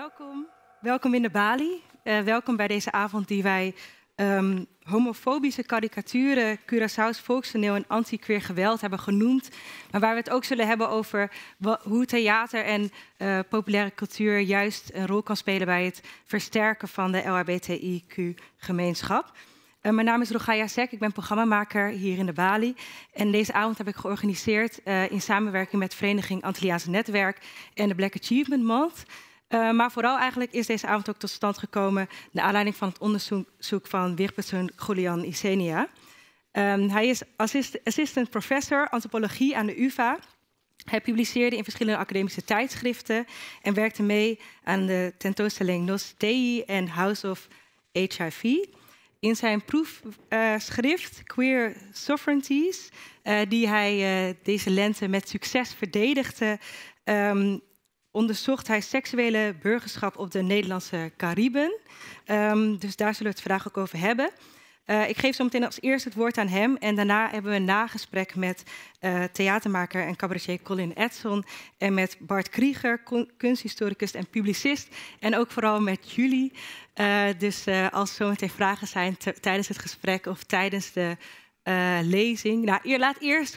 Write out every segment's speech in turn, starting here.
Welkom in de Bali. Welkom bij deze avond die wij homofobische karikaturen, Curaçao's volkstoneel en anti-queer geweld hebben genoemd. Maar waar we het ook zullen hebben over hoe theater en populaire cultuur juist een rol kan spelen bij het versterken van de LHBTIQ-gemeenschap. Mijn naam is Rogaya Sek, ik ben programmamaker hier in de Bali. En deze avond heb ik georganiseerd in samenwerking met Vereniging Antilliaans Netwerk en de Black Achievement Month. Maar vooral eigenlijk is deze avond ook tot stand gekomen naar aanleiding van het onderzoek van weerpersoon Julian Ysenia. Hij is assistant professor antropologie aan de UvA. Hij publiceerde in verschillende academische tijdschriften en werkte mee aan de tentoonstelling Nos Dei en House of HIV. In zijn proefschrift Queer Sovereignties, die hij deze lente met succes verdedigde, onderzocht hij seksuele burgerschap op de Nederlandse Cariben. Dus daar zullen we het vandaag ook over hebben. Ik geef zo meteen als eerst het woord aan hem. En daarna hebben we een nagesprek met theatermaker en cabaretier Colin Edson. En met Bart Krieger, kunsthistoricus en publicist. En ook vooral met jullie. Dus als er zo meteen vragen zijn tijdens het gesprek of tijdens de lezing. Nou, laat eerst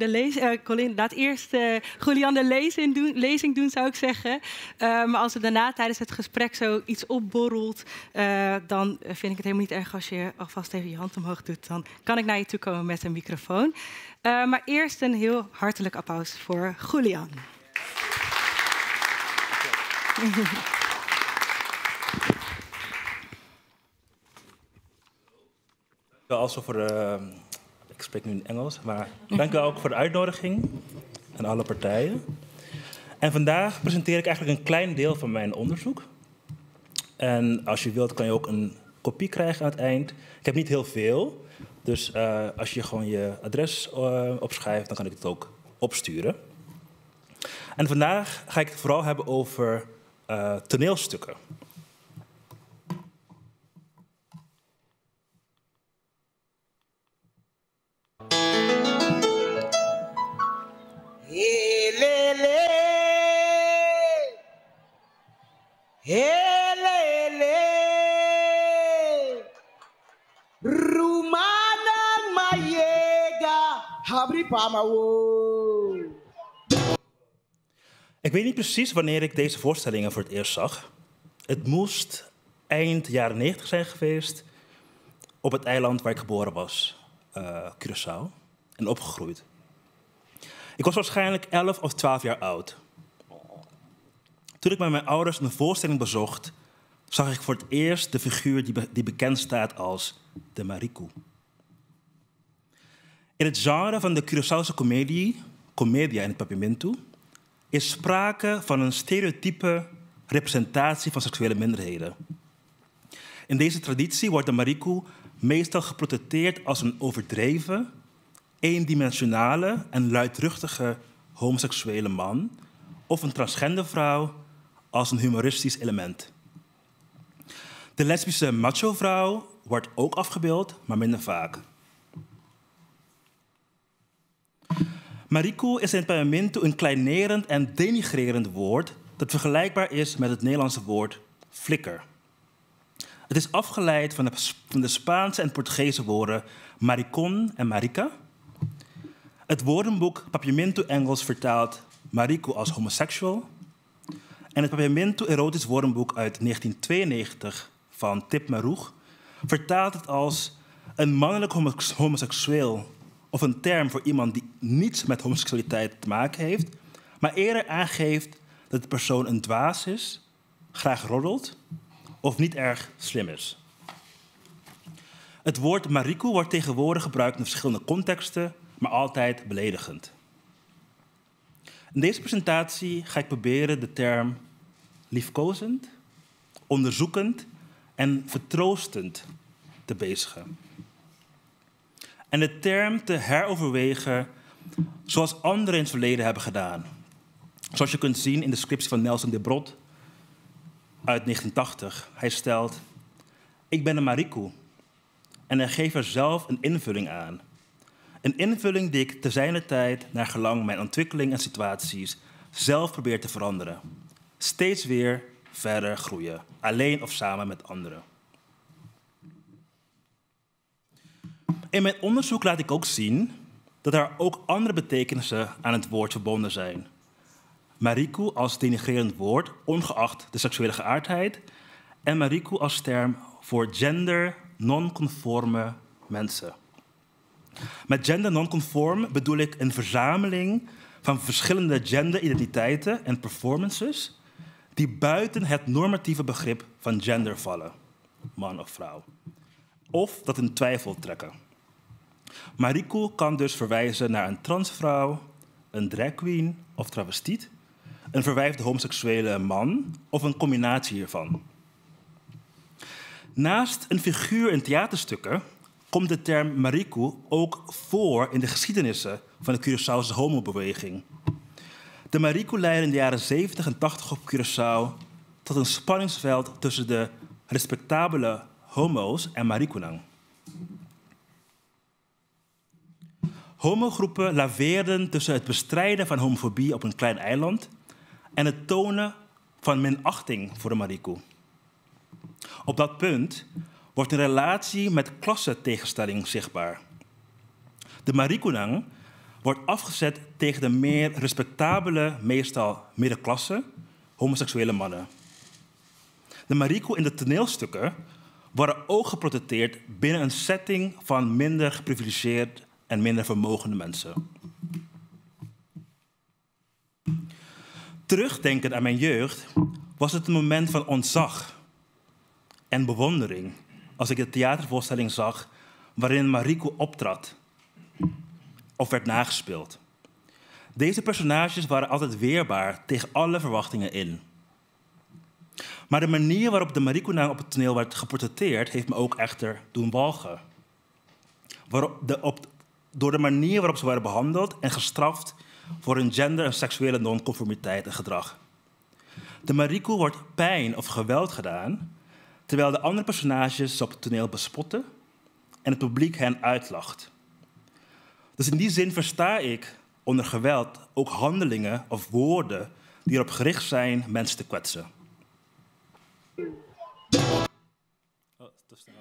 Julian de lezing doen, zou ik zeggen. Maar als er daarna tijdens het gesprek zo iets opborrelt, dan vind ik het helemaal niet erg als je alvast even je hand omhoog doet. Dan kan ik naar je toe komen met een microfoon. Maar eerst een heel hartelijk applaus voor Julian. Also voor ik spreek nu in Engels, maar dank u ook voor de uitnodiging aan alle partijen. En vandaag presenteer ik eigenlijk een klein deel van mijn onderzoek. En als je wilt kan je ook een kopie krijgen aan het eind. Ik heb niet heel veel, dus als je gewoon je adres opschrijft, dan kan ik het ook opsturen. En vandaag ga ik het vooral hebben over toneelstukken. Ik weet niet precies wanneer ik deze voorstellingen voor het eerst zag. Het moest eind jaren 90 zijn geweest op het eiland waar ik geboren was, Curaçao, en opgegroeid. Ik was waarschijnlijk 11 of 12 jaar oud. Toen ik met mijn ouders een voorstelling bezocht, zag ik voor het eerst de figuur die bekend staat als de Marico. In het genre van de Curaçaose comedie, Comedia in het Papiamento, is sprake van een stereotype representatie van seksuele minderheden. In deze traditie wordt de Marico meestal geportretteerd als een overdreven, eendimensionale en luidruchtige homoseksuele man of een transgender vrouw als een humoristisch element. De lesbische macho-vrouw wordt ook afgebeeld, maar minder vaak. Marico is in het Papiamento een kleinerend en denigrerend woord dat vergelijkbaar is met het Nederlandse woord flikker. Het is afgeleid van de Spaanse en Portugese woorden maricon en marica. Het woordenboek Papiamento Engels vertaalt Marico als homoseksual. En het Papiamento Erotisch woordenboek uit 1992 van Tip Maroeg vertaalt het als een mannelijk homoseksueel of een term voor iemand die niets met homoseksualiteit te maken heeft, maar eerder aangeeft dat de persoon een dwaas is, graag roddelt of niet erg slim is. Het woord Marico wordt tegenwoordig gebruikt in verschillende contexten, maar altijd beledigend. In deze presentatie ga ik proberen de term liefkozend, onderzoekend en vertroostend te bezigen. En de term te heroverwegen zoals anderen in het verleden hebben gedaan. Zoals je kunt zien in de scriptie van Nelson de Brot uit 1980. Hij stelt: ik ben een Marico. En hij geeft er zelf een invulling aan. Een invulling die ik te zijner tijd, naar gelang mijn ontwikkeling en situaties, zelf probeer te veranderen. Steeds weer verder groeien, alleen of samen met anderen. In mijn onderzoek laat ik ook zien dat er ook andere betekenissen aan het woord verbonden zijn. Mariku als denigrerend woord, ongeacht de seksuele geaardheid, en Mariku als term voor gender non-conforme mensen. Met gender non-conform bedoel ik een verzameling van verschillende genderidentiteiten en performances die buiten het normatieve begrip van gender vallen, man of vrouw, of dat in twijfel trekken. Mariku kan dus verwijzen naar een transvrouw, een drag queen of travestiet, een verwijfde homoseksuele man of een combinatie hiervan. Naast een figuur in theaterstukken komt de term Mariku ook voor in de geschiedenissen van de Curaçaose homobeweging. De Mariku leidde in de jaren 70 en 80 op Curaçao tot een spanningsveld tussen de respectabele homo's en Marikunang. Homogroepen laveerden tussen het bestrijden van homofobie op een klein eiland en het tonen van minachting voor de Mariku. Op dat punt wordt een relatie met klassentegenstelling zichtbaar. De Marikunang wordt afgezet tegen de meer respectabele, meestal middenklasse, homoseksuele mannen. De Mariku in de toneelstukken worden ook geprotecteerd binnen een setting van minder geprivilegeerd en minder vermogende mensen. Terugdenkend aan mijn jeugd was het een moment van ontzag en bewondering als ik de theatervoorstelling zag waarin Mariku optrad of werd nagespeeld. Deze personages waren altijd weerbaar tegen alle verwachtingen in. Maar de manier waarop de Marikunang op het toneel werd geportretteerd heeft me ook echter doen walgen. Door de manier waarop ze werden behandeld en gestraft voor hun gender- en seksuele non-conformiteit en gedrag. De Mariku wordt pijn of geweld gedaan, terwijl de andere personages ze op het toneel bespotten en het publiek hen uitlacht. Dus in die zin versta ik onder geweld ook handelingen of woorden die erop gericht zijn mensen te kwetsen. Oh, te snel.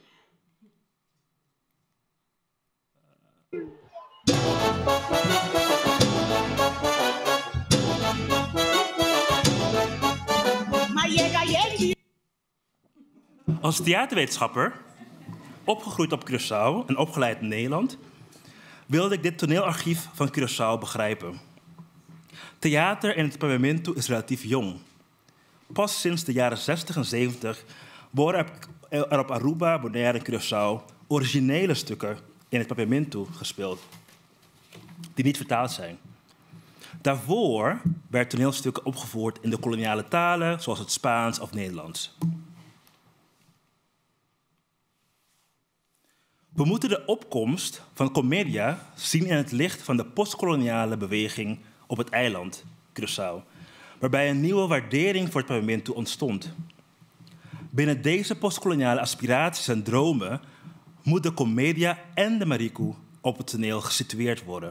Als theaterwetenschapper, opgegroeid op Curaçao en opgeleid in Nederland, wilde ik dit toneelarchief van Curaçao begrijpen. Theater in het Papiamento is relatief jong. Pas sinds de jaren 60 en 70 worden er op Aruba, Bonaire en Curaçao originele stukken in het Papiamento gespeeld, die niet vertaald zijn. Daarvoor werden toneelstukken opgevoerd in de koloniale talen, zoals het Spaans of Nederlands. We moeten de opkomst van Commedia zien in het licht van de postkoloniale beweging op het eiland Curaçao, waarbij een nieuwe waardering voor het Papiamento ontstond. Binnen deze postkoloniale aspiraties en dromen moet de Commedia en de Mariku op het toneel gesitueerd worden.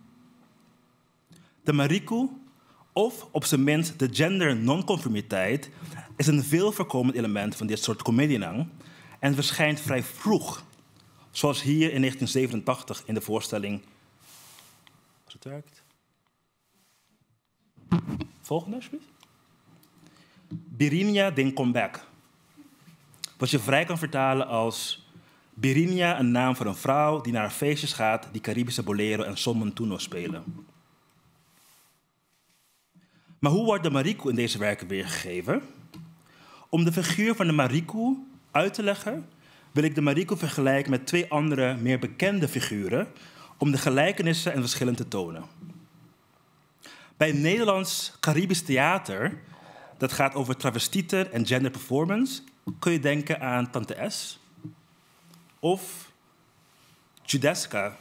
De Mariku, of op zijn minst de gender non-conformiteit, is een veel voorkomend element van dit soort comedianang en verschijnt vrij vroeg, zoals hier in 1987 in de voorstelling. Als het werkt. Volgende, alsjeblieft. Birinia den Comeback. Wat je vrij kan vertalen als Birinia, een naam voor een vrouw die naar feestjes gaat die Caribische bolero en son montuno spelen. Maar hoe wordt de Mariku in deze werken weergegeven? Om de figuur van de Mariku uit te leggen, wil ik de Mariku vergelijken met twee andere, meer bekende figuren, om de gelijkenissen en verschillen te tonen. Bij Nederlands-Caribisch theater, dat gaat over travestieten en gender performance, kun je denken aan Tante S of Judeska.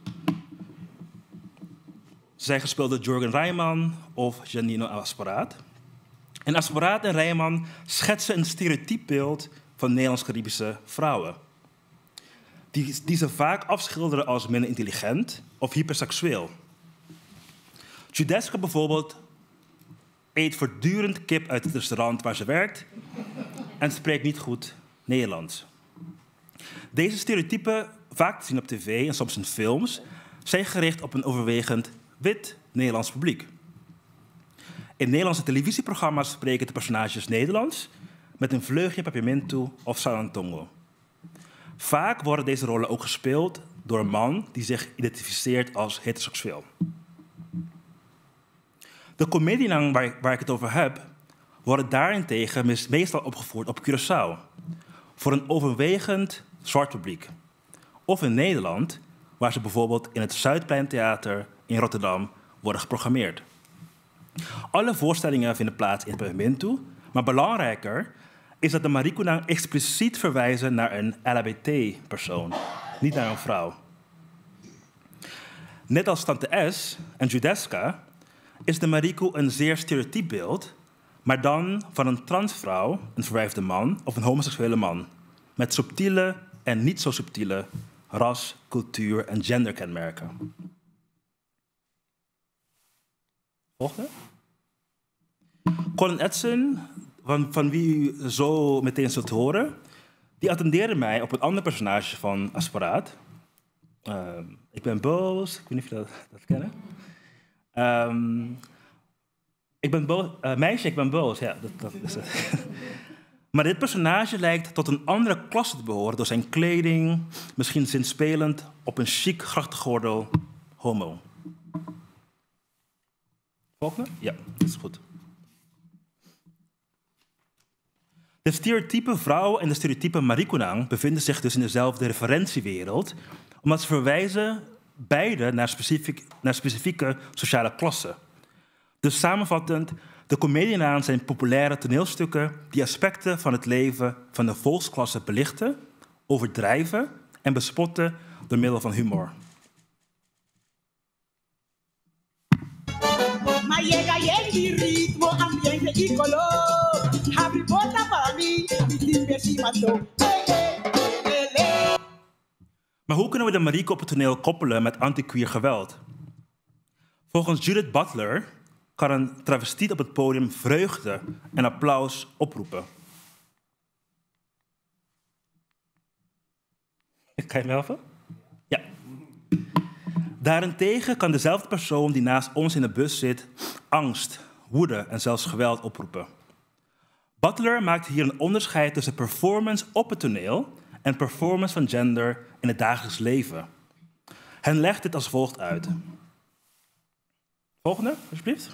Zij gespeeld door Jorgen Rijman of Janino Asporaat. En Asporaat en Rijman schetsen een stereotypbeeld van Nederlands-Caribische vrouwen, die ze vaak afschilderen als minder intelligent of hyperseksueel. Judeska bijvoorbeeld eet voortdurend kip uit het restaurant waar ze werkt en spreekt niet goed Nederlands. Deze stereotypen, vaak te zien op tv en soms in films, zijn gericht op een overwegend wit Nederlands publiek. In Nederlandse televisieprogramma's spreken de personages Nederlands met een vleugje Papiamento of Salantongo. Vaak worden deze rollen ook gespeeld door een man die zich identificeert als heteroseksueel. De comedianten waar ik het over heb, worden daarentegen meestal opgevoerd op Curaçao, voor een overwegend zwart publiek. Of in Nederland, waar ze bijvoorbeeld in het Zuidpleintheater in Rotterdam worden geprogrammeerd. Alle voorstellingen vinden plaats in Papiamento, maar belangrijker is dat de Marikunang expliciet verwijzen naar een LHBT-persoon, niet naar een vrouw. Net als Tante S en Judeska is de Mariku een zeer stereotyp beeld, maar dan van een transvrouw, een verwijfde man of een homoseksuele man, met subtiele en niet zo subtiele ras-, cultuur- en genderkenmerken. Volgende. Colin Edson, van wie u zo meteen zult horen, die attendeerde mij op een ander personage van Asparaat. Ik ben boos, ik weet niet of jullie dat kennen. Ik ben boos, meisje, ik ben boos, ja, dat is het. Maar dit personage lijkt tot een andere klasse te behoren door zijn kleding, misschien zinspelend op een chic grachtgordel homo. Volgende? Ja, dat is goed. De stereotype vrouw en de stereotype Marikunang bevinden zich dus in dezelfde referentiewereld, omdat ze verwijzen beide naar specifieke sociale klassen. Dus samenvattend, de comedianten zijn populaire toneelstukken die aspecten van het leven van de volksklasse belichten, overdrijven en bespotten door middel van humor. Maar hoe kunnen we de Mariku op het toneel koppelen met anti-queer geweld? Volgens Judith Butler kan een travestiet op het podium vreugde en applaus oproepen. Kan je me helpen? Ja. Daarentegen kan dezelfde persoon die naast ons in de bus zit angst, woede en zelfs geweld oproepen. Butler maakt hier een onderscheid tussen performance op het toneel en performance van gender in het dagelijks leven. Hen legt dit als volgt uit. Volgende, alsjeblieft.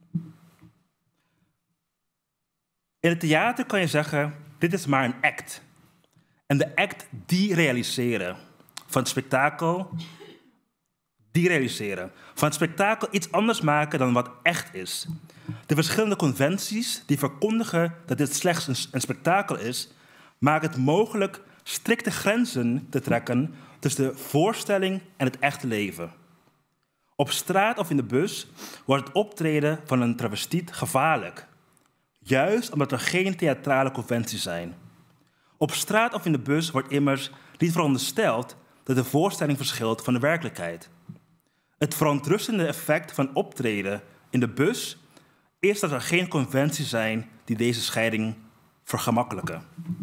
In het theater kan je zeggen, dit is maar een act. En de act derealiseren. Van het spektakel derealiseren. Van het spektakel iets anders maken dan wat echt is. De verschillende conventies die verkondigen dat dit slechts een spektakel is, maken het mogelijk strikte grenzen te trekken tussen de voorstelling en het echte leven. Op straat of in de bus wordt het optreden van een travestiet gevaarlijk. Juist omdat er geen theatrale conventies zijn. Op straat of in de bus wordt immers niet verondersteld dat de voorstelling verschilt van de werkelijkheid. Het verontrustende effect van optreden in de bus is dat er geen conventies zijn die deze scheiding vergemakkelijken.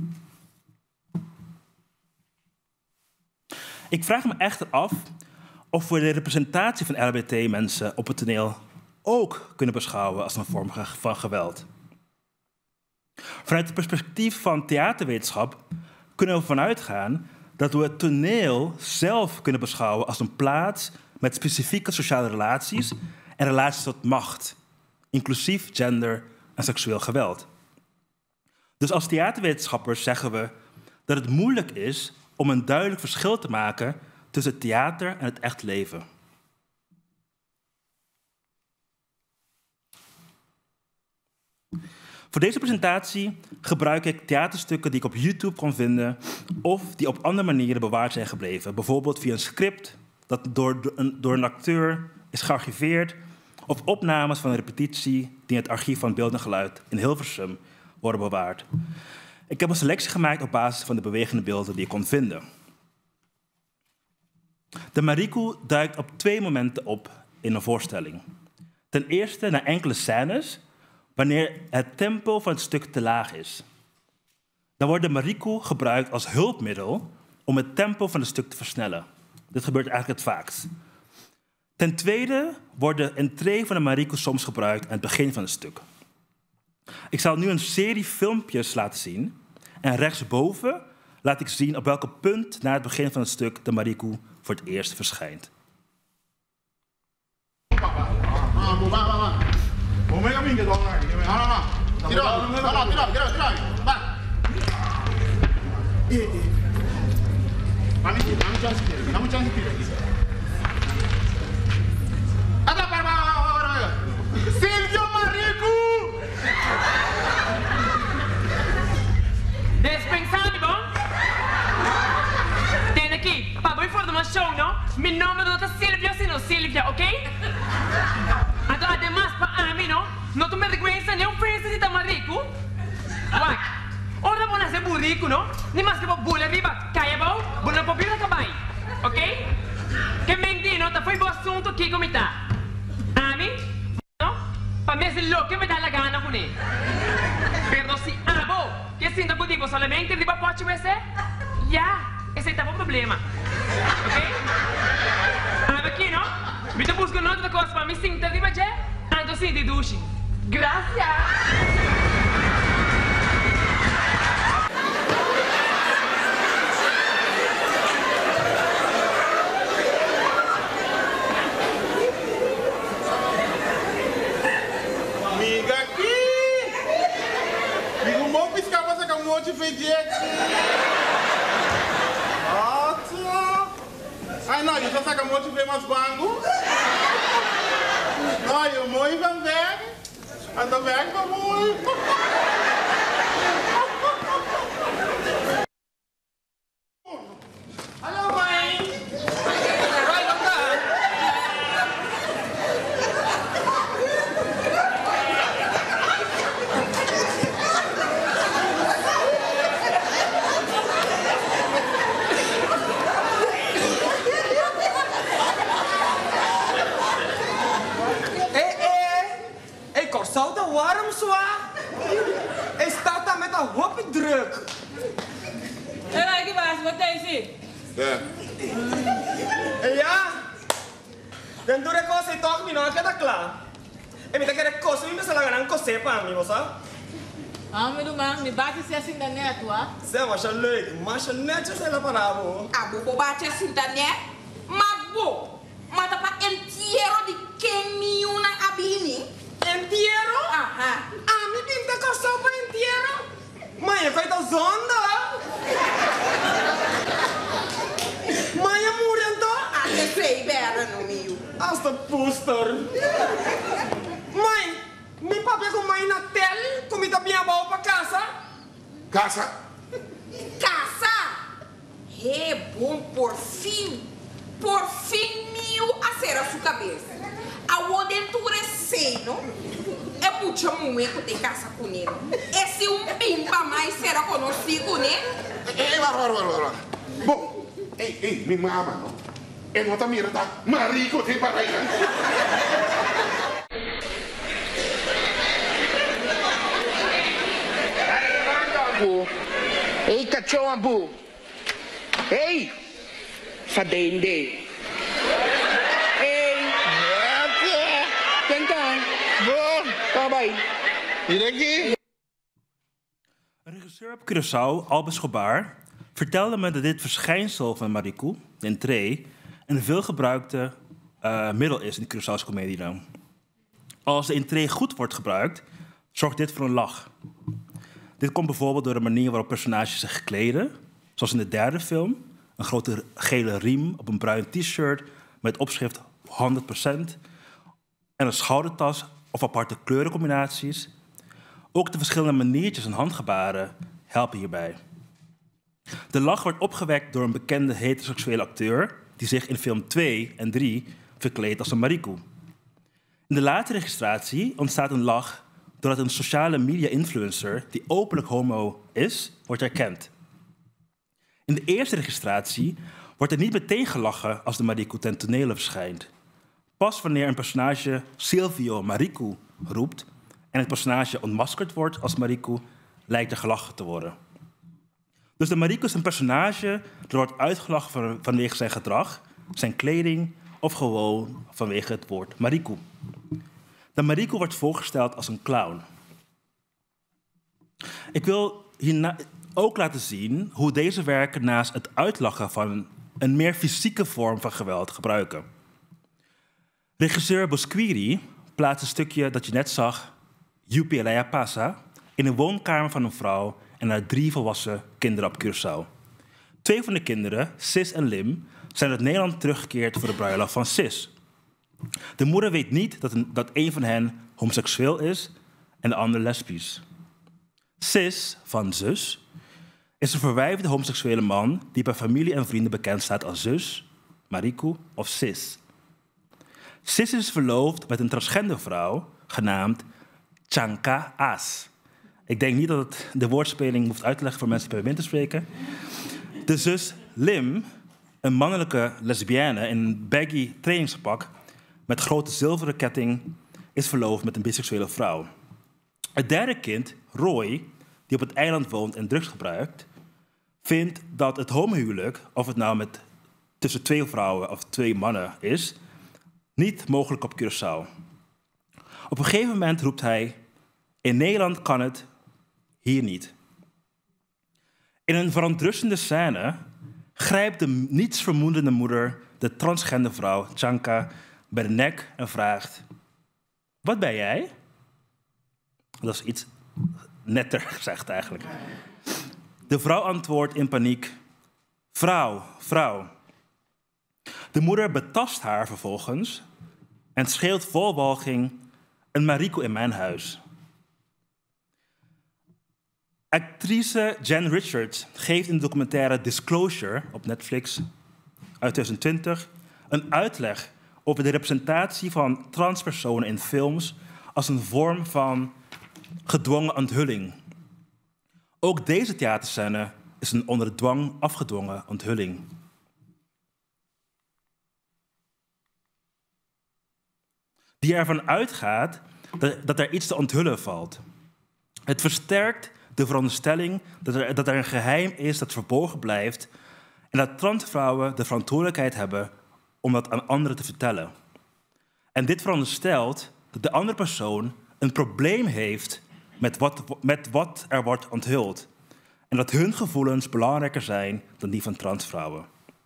Ik vraag me echter af of we de representatie van LHBT-mensen op het toneel ook kunnen beschouwen als een vorm van geweld. Vanuit het perspectief van theaterwetenschap kunnen we vanuit gaan dat we het toneel zelf kunnen beschouwen als een plaats met specifieke sociale relaties en relaties tot macht, inclusief gender en seksueel geweld. Dus als theaterwetenschappers zeggen we dat het moeilijk is om een duidelijk verschil te maken tussen het theater en het echt leven. Voor deze presentatie gebruik ik theaterstukken die ik op YouTube kon vinden of die op andere manieren bewaard zijn gebleven. Bijvoorbeeld via een script dat door een acteur is gearchiveerd of opnames van een repetitie die in het archief van Beeld en Geluid in Hilversum worden bewaard. Ik heb een selectie gemaakt op basis van de bewegende beelden die ik kon vinden. De Mariku duikt op 2 momenten op in een voorstelling. Ten eerste na enkele scènes wanneer het tempo van het stuk te laag is. Dan wordt de mariku gebruikt als hulpmiddel om het tempo van het stuk te versnellen. Dit gebeurt eigenlijk het vaakst. Ten tweede wordt de entree van de mariku soms gebruikt aan het begin van het stuk. Ik zal nu een serie filmpjes laten zien. En rechtsboven laat ik zien op welke punt na het begin van het stuk de mariku voor het eerst verschijnt. Silvio Mariku! Pensando, bom? Tem aqui, para boi fora de uma show, não? Meu nome não é Silvia, sino Silvia, ok? Então, además, para mim, não? Não tu me reconhece nem ofensa de Tamarico? Uai, ora vou nascer burrico, não? Nem mais que vou bulha riba, caia bom, bulha para vir acabar, ok? Que mentir, não? Tá foi bom assunto aqui como está. A mim, não? Para mim, se louco, me dá a gana com ele. Pero se abo, que sinta contigo solamente riba pode ser? Já, esse é o problema. Ok? Ah, aqui, não? Me tô buscando outra coisa para me sentir riba já? Ando sim de duche. Graças. Te pedir aqui. Ótimo. Ai, não, eu já saca muito de ver mais bango. Não, eu morro e vamos ver. Ando ver, vamos. Hallo, mãe. Vai, não tá? Zou de warm zwaar? Hij staat daar met een hoopje druk. En kijk eens, wat is het? Ja? Dan doe ik kost toch niet, nou, dat klaar. En met dat kost, we moeten langer een kost hebben, amigo, zo? Ah, meu irmão, me bate se assim da net, ó. Zeg, was je leuk, maar je netjes in de parabo. Ah, bo bate assim da net, mas bo, mas tá para inteiro de quem me una abini. Entierro? Aha. Ah, me pinta costado para entierro? Mãe, eu caio zonda. Mãe, eu morrendo? Ah, que sei, bera no meio. Hasta poster. Mãe, meu papai com mãe na tela, comida bem boa para casa. Casa. Casa? É bom, por fim mil a ser a sua cabeça. A aventura é sei, não? É muito momento de casa com ele. Esse pimpa mais será conhecido, né? Ei, vai. Bom, ei, minha mama, não? Eu não tá mirando, tá? Marico, tem para aí. Ei, cachorro, ei, fadende. Een regisseur op Curaçao, Albert Schobar, vertelde me dat dit verschijnsel van mariku, de entree, een veelgebruikte middel is in de Curaçaose comedie. Als de entree goed wordt gebruikt, zorgt dit voor een lach. Dit komt bijvoorbeeld door de manier waarop personages zich kleden, zoals in de derde film, een grote gele riem op een bruin t-shirt met opschrift 100%, en een schoudertas of aparte kleurencombinaties. Ook de verschillende maniertjes en handgebaren helpen hierbij. De lach wordt opgewekt door een bekende heteroseksuele acteur die zich in film 2 en 3 verkleedt als een mariku. In de late registratie ontstaat een lach doordat een sociale media-influencer die openlijk homo is, wordt erkend. In de eerste registratie wordt er niet meteen gelachen als de mariku ten tonele verschijnt. Pas wanneer een personage Silvio Mariku roept en het personage ontmaskerd wordt als Marico, lijkt er gelachen te worden. Dus de Marico is een personage dat wordt uitgelachen vanwege zijn gedrag, zijn kleding of gewoon vanwege het woord Marico. De Marico wordt voorgesteld als een clown. Ik wil hierna ook laten zien hoe deze werken naast het uitlachen van een meer fysieke vorm van geweld gebruiken. Regisseur Bosquiri plaatst een stukje dat je net zag, Yupi Elea Pasa, in een woonkamer van een vrouw en haar 3 volwassen kinderen op Curaçao. 2 van de kinderen, Sis en Lim, zijn uit Nederland teruggekeerd voor de bruiloft van Sis. De moeder weet niet dat een van hen homoseksueel is en de ander lesbisch. Sis, van Zus, is een verwijfde homoseksuele man die bij familie en vrienden bekend staat als Zus, Marico of Sis. Sis is verloofd met een transgender vrouw genaamd Chanka As. Ik denk niet dat het de woordspeling hoeft uit te leggen voor mensen die bij wind te spreken. De zus Lim, een mannelijke lesbienne in een baggy trainingspak met grote zilveren ketting, is verloofd met een biseksuele vrouw. Het derde kind, Roy, die op het eiland woont en drugs gebruikt, vindt dat het homohuwelijk, of het nou tussen 2 vrouwen of 2 mannen is, niet mogelijk op Curaçao. Op een gegeven moment roept hij: in Nederland kan het, hier niet. In een verontrustende scène grijpt de nietsvermoedende moeder de transgender vrouw Chanka bij de nek en vraagt: wat ben jij? Dat is iets netter gezegd eigenlijk. De vrouw antwoordt in paniek: vrouw, vrouw. De moeder betast haar vervolgens en schreeuwt vol walging: een Marico in mijn huis. Actrice Jen Richards geeft in de documentaire Disclosure op Netflix uit 2020 een uitleg over de representatie van transpersonen in films als een vorm van gedwongen onthulling. Ook deze theaterscène is een onder dwang afgedwongen onthulling. Die ervan uitgaat dat er iets te onthullen valt. Het versterkt de veronderstelling dat er een geheim is dat verborgen blijft en dat transvrouwen de verantwoordelijkheid hebben om dat aan anderen te vertellen. En dit veronderstelt dat de andere persoon een probleem heeft met wat er wordt onthuld en dat hun gevoelens belangrijker zijn dan die van transvrouwen.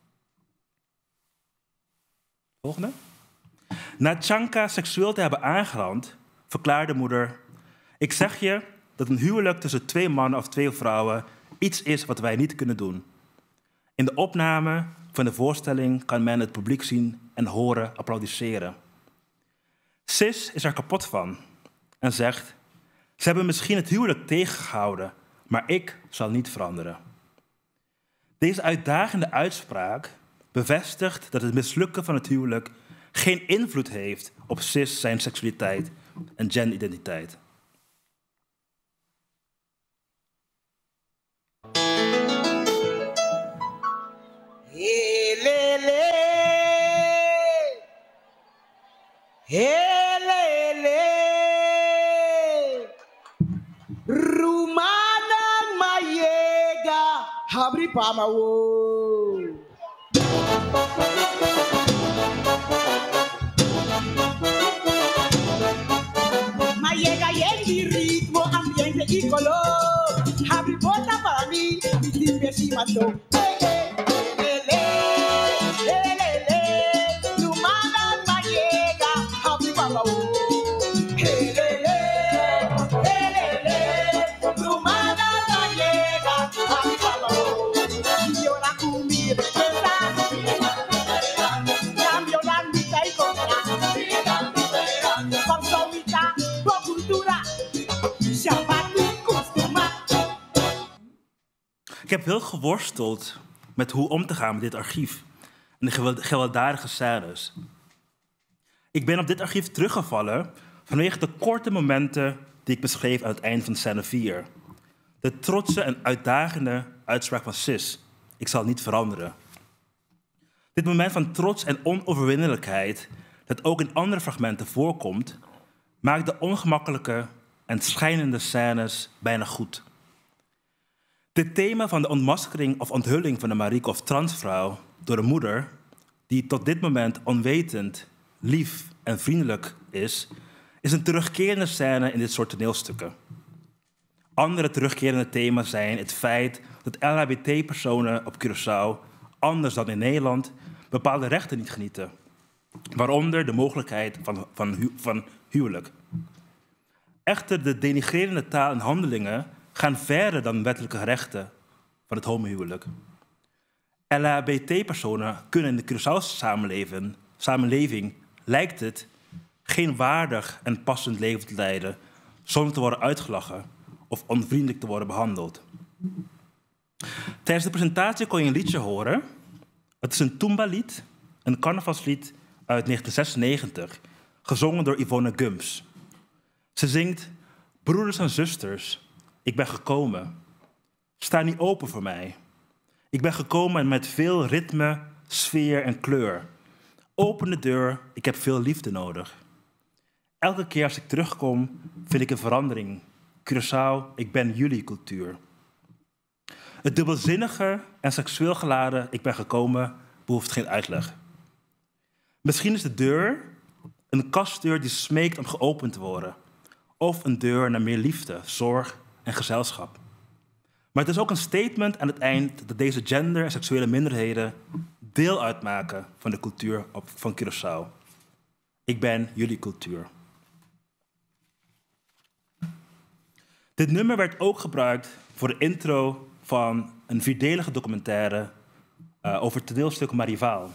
Volgende. Na Chanka seksueel te hebben aangerand, verklaarde de moeder: ik zeg je dat een huwelijk tussen 2 mannen of 2 vrouwen iets is wat wij niet kunnen doen. In de opname van de voorstelling kan men het publiek zien en horen applaudisseren. Sis is er kapot van en zegt: ze hebben misschien het huwelijk tegengehouden, maar ik zal niet veranderen. Deze uitdagende uitspraak bevestigt dat het mislukken van het huwelijk geen invloed heeft op Sis zijn seksualiteit en genderidentiteit. Helele, helele, Rumanan mayega, habri pamawo. Mayega yendi ritmo, ambiente y color, habri bota para mí, mi timbre si mató. Ik heb heel geworsteld met hoe om te gaan met dit archief en de gewelddadige scènes. Ik ben op dit archief teruggevallen vanwege de korte momenten die ik beschreef aan het eind van scène 4. De trotse en uitdagende uitspraak van Sis: ik zal niet veranderen. Dit moment van trots en onoverwinnelijkheid, dat ook in andere fragmenten voorkomt, maakt de ongemakkelijke en schijnende scènes bijna goed. Dit thema van de ontmaskering of onthulling van de Mariko of transvrouw door de moeder, die tot dit moment onwetend, lief en vriendelijk is een terugkerende scène in dit soort toneelstukken. Andere terugkerende thema's zijn het feit dat LHBT-personen op Curaçao, anders dan in Nederland, bepaalde rechten niet genieten. Waaronder de mogelijkheid van huwelijk. Echter, de denigrerende taal en handelingen gaan verder dan wettelijke rechten van het homohuwelijk. LHBT-personen kunnen in de Curaçaose samenleving, lijkt het, geen waardig en passend leven te leiden zonder te worden uitgelachen of onvriendelijk te worden behandeld. Tijdens de presentatie kon je een liedje horen. Het is een Tumba-lied, een carnavalslied uit 1996, gezongen door Yvonne Gums. Ze zingt: broeders en zusters, ik ben gekomen. Sta niet open voor mij. Ik ben gekomen met veel ritme, sfeer en kleur. Open de deur, ik heb veel liefde nodig. Elke keer als ik terugkom, vind ik een verandering. Curaçao, ik ben jullie cultuur. Het dubbelzinnige en seksueel geladen ik ben gekomen behoeft geen uitleg. Misschien is de deur een kastdeur die smeekt om geopend te worden. Of een deur naar meer liefde, zorg en gezelschap. Maar het is ook een statement aan het eind dat deze gender- en seksuele minderheden deel uitmaken van de cultuur van Curaçao. Ik ben jullie cultuur. Dit nummer werd ook gebruikt voor de intro van een 4-delige documentaire over het toneelstuk Marivaal.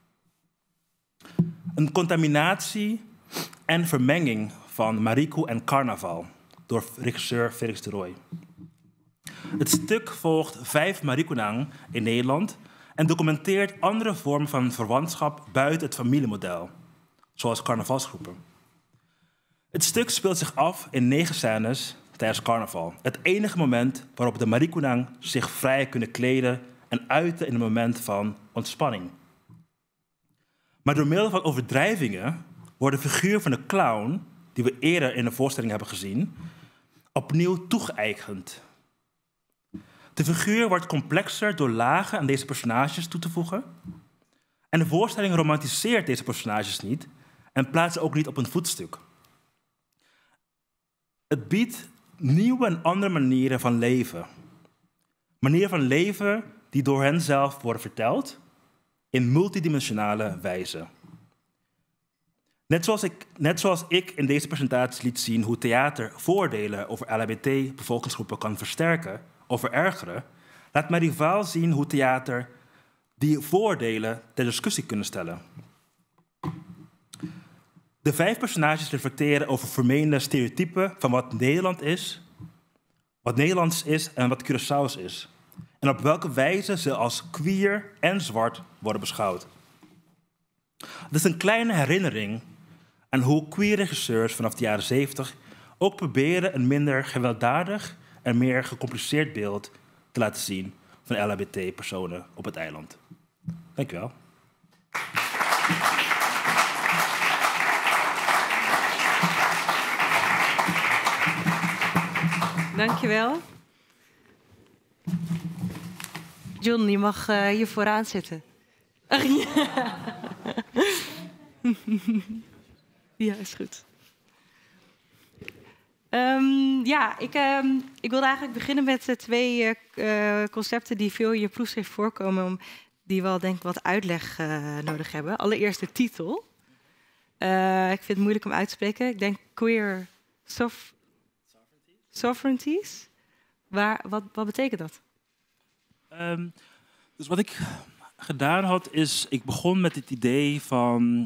Een contaminatie en vermenging van Mariko en carnaval door regisseur Felix de Rooij. Het stuk volgt 5 Marikonang in Nederland en documenteert andere vormen van verwantschap buiten het familiemodel, zoals carnavalsgroepen. Het stuk speelt zich af in 9 scènes tijdens carnaval. Het enige moment waarop de Marikonang zich vrij kunnen kleden en uiten in een moment van ontspanning. Maar door middel van overdrijvingen wordt de figuur van de clown, die we eerder in de voorstelling hebben gezien, opnieuw toegeëigend. De figuur wordt complexer door lagen aan deze personages toe te voegen. En de voorstelling romantiseert deze personages niet en plaatst ze ook niet op een voetstuk. Het biedt nieuwe en andere manieren van leven. Manieren van leven die door hen zelf worden verteld in multidimensionale wijze. Net zoals ik in deze presentatie liet zien hoe theater voordelen over LHBT-bevolkingsgroepen kan versterken of verergeren, laat Marivaal zien hoe theater die voordelen ter discussie kunnen stellen. De 5 personages reflecteren over vermeende stereotypen van wat Nederland is, wat Nederlands is en wat Curaçao's is. En op welke wijze ze als queer en zwart worden beschouwd. Het is een kleine herinnering aan hoe queer regisseurs vanaf de jaren 70 ook proberen een minder gewelddadig en meer gecompliceerd beeld te laten zien van LHBT-personen op het eiland. Dank u wel. Dank je wel. John, je mag hier vooraan zitten. Ach, ja. Ja, is goed. Ik wilde eigenlijk beginnen met 2 concepten die veel in je proefschrift voorkomen, die wel denk ik wat uitleg nodig hebben. Allereerst de titel. Ik vind het moeilijk om uit te spreken. Ik denk queer sovereignties. Wat betekent dat? Dus wat ik gedaan had, is ik begon met het idee van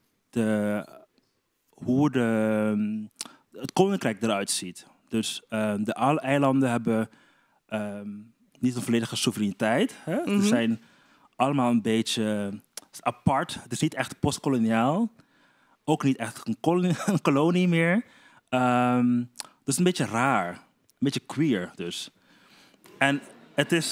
hoe het koninkrijk eruit ziet. Dus de alle eilanden hebben niet een volledige soevereiniteit. Hè? Mm-hmm. Ze zijn allemaal een beetje apart. Het is niet echt postkoloniaal. Ook niet echt een kolonie meer. Dus een beetje raar. Een beetje queer dus. En het is...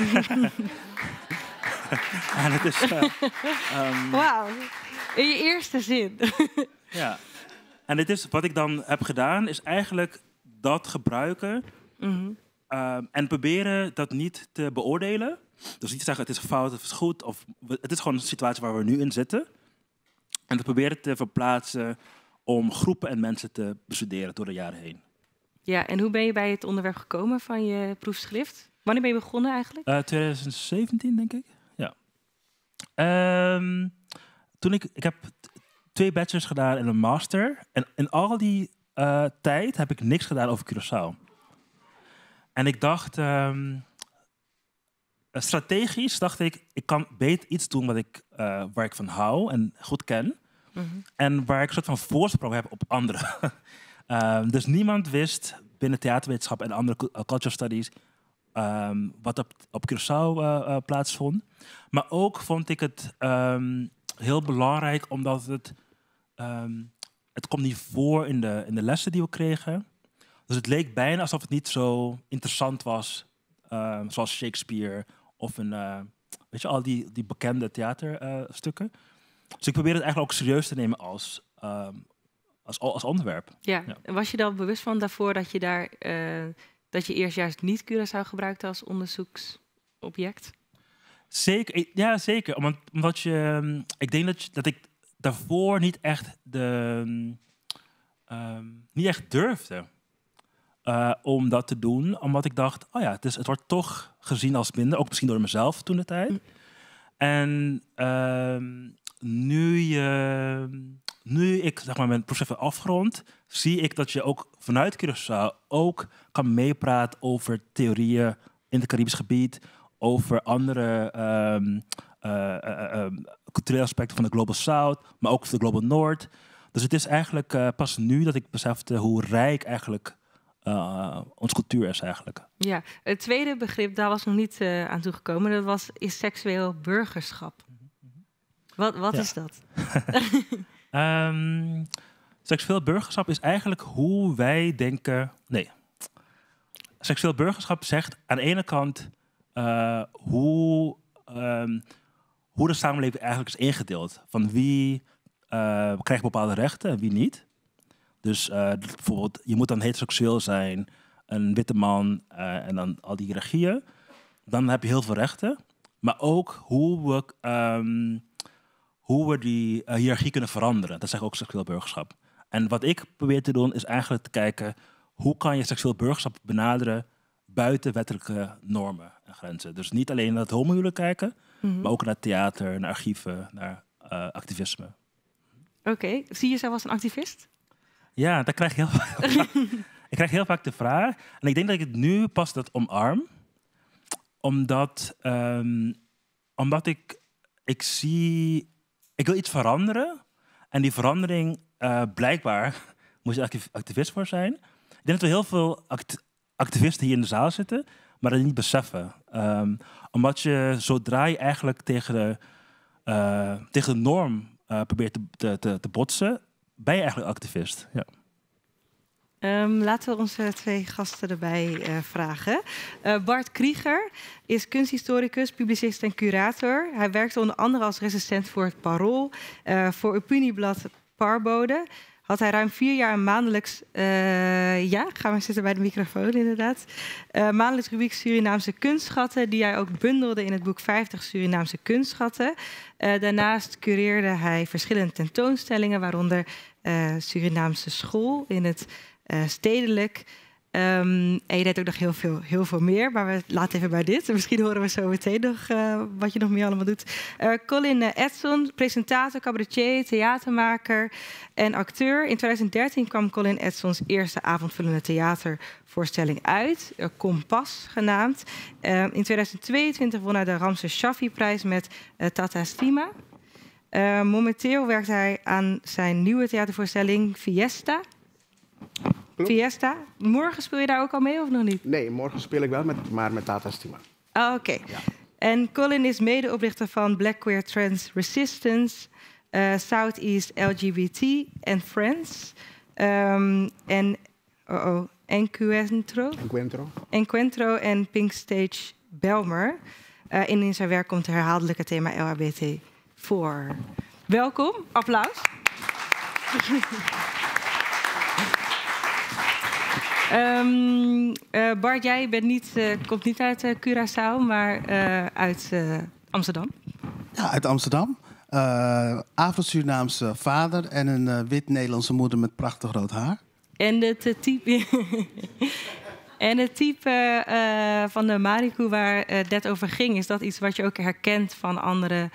Wauw, in je eerste zin. Ja. En dit is, wat ik dan heb gedaan, is eigenlijk dat gebruiken en proberen dat niet te beoordelen. Dus niet te zeggen het is fout of het is goed. Of het is gewoon een situatie waar we nu in zitten. En we proberen te verplaatsen om groepen en mensen te bestuderen door de jaren heen. Ja, en hoe ben je bij het onderwerp gekomen van je proefschrift? Wanneer ben je begonnen eigenlijk? 2017, denk ik. Ja. Toen ik heb 2 bachelors gedaan en een master. En in al die tijd heb ik niks gedaan over Curaçao. En ik dacht, strategisch dacht ik kan beter iets doen waar ik van hou en goed ken. En waar ik een soort van voorsprong heb op anderen. Dus niemand wist binnen theaterwetenschap en andere culture studies wat op Curaçao plaatsvond. Maar ook vond ik het heel belangrijk omdat het komt niet voor in de lessen die we kregen. Dus het leek bijna alsof het niet zo interessant was, zoals Shakespeare of weet je, al die bekende theaterstukken. Dus ik probeerde het eigenlijk ook serieus te nemen als onderwerp. Ja. En was je dan bewust van daarvoor dat je dat je eerst juist niet Curaçao gebruikte als onderzoeksobject? Zeker, ja, zeker. Omdat ik denk dat ik daarvoor niet echt durfde om dat te doen. Omdat ik dacht, het wordt toch gezien als minder. Ook misschien door mezelf toen de tijd. En nu ik zeg maar, mijn proces heb afgerond, zie ik dat je ook vanuit Curaçao ook kan meepraten over theorieën in het Caribisch gebied, over andere culturele aspecten van de Global South, maar ook van de Global North. Dus het is eigenlijk pas nu dat ik besefte hoe rijk eigenlijk onze cultuur is eigenlijk. Ja, het tweede begrip, daar was nog niet aan toegekomen, dat is seksueel burgerschap. Wat is dat? Seksueel burgerschap is eigenlijk hoe wij denken. Nee. Seksueel burgerschap zegt aan de ene kant hoe de samenleving eigenlijk is ingedeeld. Van wie krijgt bepaalde rechten en wie niet. Dus bijvoorbeeld, je moet dan heteroseksueel zijn, een witte man en dan al die hiërarchieën. Dan heb je heel veel rechten. Maar ook hoe we die hiërarchie kunnen veranderen. Dat zegt ook seksueel burgerschap. En wat ik probeer te doen is eigenlijk te kijken, hoe kan je seksueel burgerschap benaderen buiten wettelijke normen en grenzen. Dus niet alleen naar het homohuwelijk kijken, maar ook naar theater, naar archieven, naar activisme. Oké. Zie je jezelf als een activist? Ja, dat krijg ik heel vaak. Ik krijg heel vaak de vraag. En ik denk dat ik het nu pas dat omarm. Omdat ik zie, ik wil iets veranderen. En die verandering, blijkbaar, moet je activist voor zijn. Ik denk dat er heel veel activisten hier in de zaal zitten, maar dat niet beseffen. Omdat zodra je eigenlijk tegen de norm probeert te botsen, ben je eigenlijk activist. Ja. Laten we onze 2 gasten erbij vragen. Bart Krieger is kunsthistoricus, publicist en curator. Hij werkte onder andere als recensent voor het Parool, voor opinieblad Parbode. Had hij ruim 4 jaar maandelijks... gaan we zitten bij de microfoon inderdaad. Maandelijks rubriek Surinaamse kunstschatten, die hij ook bundelde in het boek 50 Surinaamse kunstschatten. Daarnaast cureerde hij verschillende tentoonstellingen, waaronder Surinaamse school in het stedelijk. En je deed ook nog heel veel meer, maar we laten even bij dit. Misschien horen we zo meteen nog wat je nog meer allemaal doet. Colin Edson, presentator, cabaretier, theatermaker en acteur. In 2013 kwam Colin Edsons eerste avondvullende theatervoorstelling uit, Kompas genaamd. In 2022 won hij de Ramses Shaffi-prijs met Tata Stima. Momenteel werkt hij aan zijn nieuwe theatervoorstelling Fiesta. Klopt. Fiesta. Morgen speel je daar ook al mee of nog niet? Nee, morgen speel ik wel, maar met Tata Stima. Oh, oké. Ja. En Colin is medeoprichter van Black Queer Trans Resistance, Southeast LGBT and Friends. Encuentro en Pink Stage Belmer. In zijn werk komt het herhaaldelijke thema LHBT voor. Welkom, applaus. Bart, jij bent komt niet uit Curaçao, maar uit Amsterdam. Ja, uit Amsterdam. Afro-Surinaamse vader en een wit-Nederlandse moeder met prachtig rood haar. En het type... En het type van de Mariku waar het net over ging... is dat iets wat je ook herkent van andere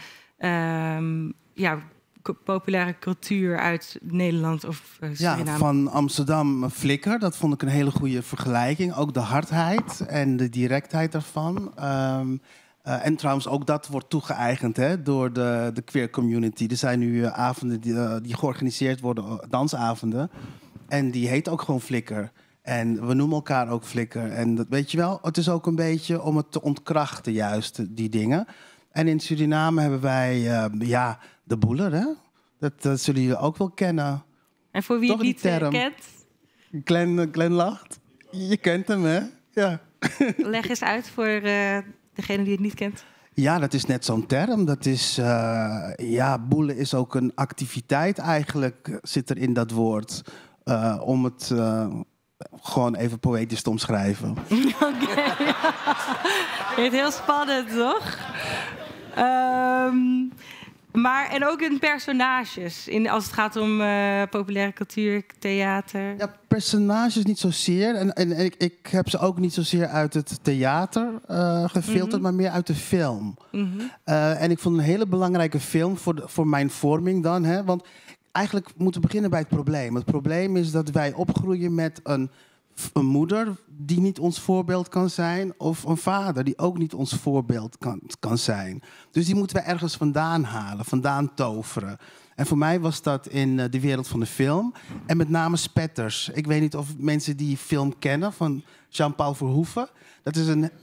populaire cultuur uit Nederland of Suriname? Ja, van Amsterdam Flikker. Dat vond ik een hele goede vergelijking. Ook de hardheid en de directheid daarvan. En trouwens, ook dat wordt toegeëigend door de queer community. Er zijn nu avonden die georganiseerd worden, dansavonden. En die heet ook gewoon Flikker. En we noemen elkaar ook Flikker. En dat weet je wel, het is ook een beetje om het te ontkrachten, juist, die dingen. En in Suriname hebben wij de boeler, hè? Dat zullen jullie ook wel kennen. En voor wie het niet kent? Glenn lacht. Je kent hem, hè? Ja. Leg eens uit voor degene die het niet kent. Ja, dat is net zo'n term. Dat is, boelen is ook een activiteit eigenlijk, zit er in dat woord. Om het gewoon even poëtisch te omschrijven. Oké. Het heel spannend, toch? Maar en ook in personages, als het gaat om populaire cultuur, theater. Ja, personages niet zozeer. En ik heb ze ook niet zozeer uit het theater gefilterd, maar meer uit de film. En ik vond een hele belangrijke film voor mijn vorming dan. Hè? Want eigenlijk moeten we beginnen bij het probleem. Het probleem is dat wij opgroeien met een moeder die niet ons voorbeeld kan zijn, of een vader die ook niet ons voorbeeld kan zijn. Dus die moeten we ergens vandaan halen, vandaan toveren. En voor mij was dat in de wereld van de film. En met name Spetters. Ik weet niet of mensen die film kennen van Jean-Paul Verhoeven. Dat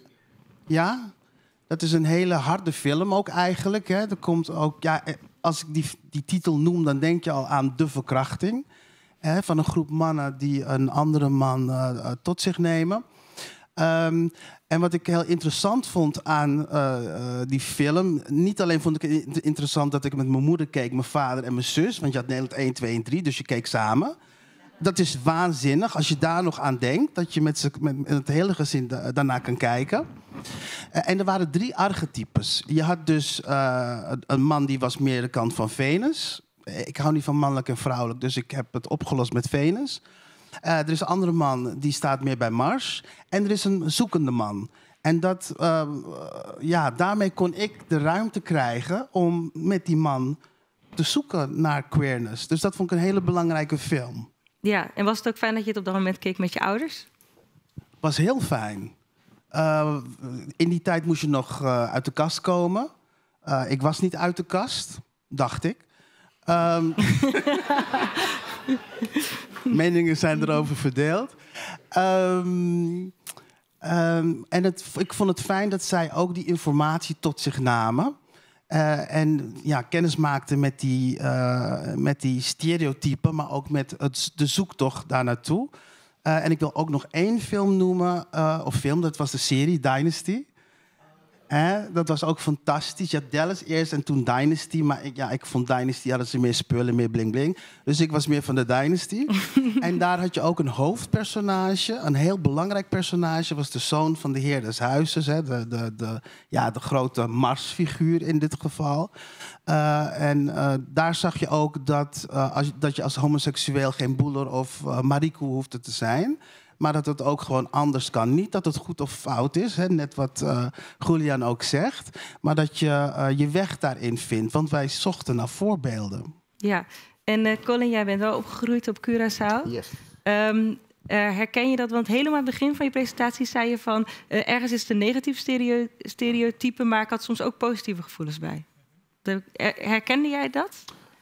is een hele harde film ook eigenlijk. Hè. Er komt ook, als ik die titel noem, dan denk je al aan de verkrachting. Van een groep mannen die een andere man tot zich nemen. En wat ik heel interessant vond aan die film... niet alleen vond ik het interessant dat ik met mijn moeder keek, mijn vader en mijn zus... want je had Nederland 1, 2 en 3, dus je keek samen. Dat is waanzinnig als je daar nog aan denkt... dat je met het hele gezin daarna kan kijken. En er waren 3 archetypes. Je had dus een man die was meer de kant van Venus... Ik hou niet van mannelijk en vrouwelijk, dus ik heb het opgelost met Venus. Er is een andere man, die staat meer bij Mars. En er is een zoekende man. En daarmee kon ik de ruimte krijgen om met die man te zoeken naar queerness. Dus dat vond ik een hele belangrijke film. Ja, en was het ook fijn dat je het op dat moment keek met je ouders? Was heel fijn. In die tijd moest je nog uit de kast komen. Ik was niet uit de kast, dacht ik. Meningen zijn erover verdeeld. Ik vond het fijn dat zij ook die informatie tot zich namen. En kennis maakten met die stereotypen, maar ook met de zoektocht daar naartoe. En ik wil ook nog 1 film noemen, dat was de serie Dynasty. Dat was ook fantastisch. Je had Dallas eerst en toen Dynasty. Maar ik vond Dynasty, hadden ze meer spullen, meer bling-bling. Dus ik was meer van de Dynasty. En daar had je ook een hoofdpersonage. Een heel belangrijk personage was de zoon van de heer des huizes. Hè? De grote Marsfiguur in dit geval. Daar zag je ook dat je als homoseksueel geen boeler of Mariku hoefde te zijn... maar dat het ook gewoon anders kan. Niet dat het goed of fout is, hè, net wat Julian ook zegt... maar dat je je weg daarin vindt, want wij zochten naar voorbeelden. Ja, en Colin, jij bent wel opgegroeid op Curaçao. Yes. Herken je dat? Want helemaal aan het begin van je presentatie zei je van... ergens is het een negatief stereotype, maar ik had soms ook positieve gevoelens bij. Herkende jij dat?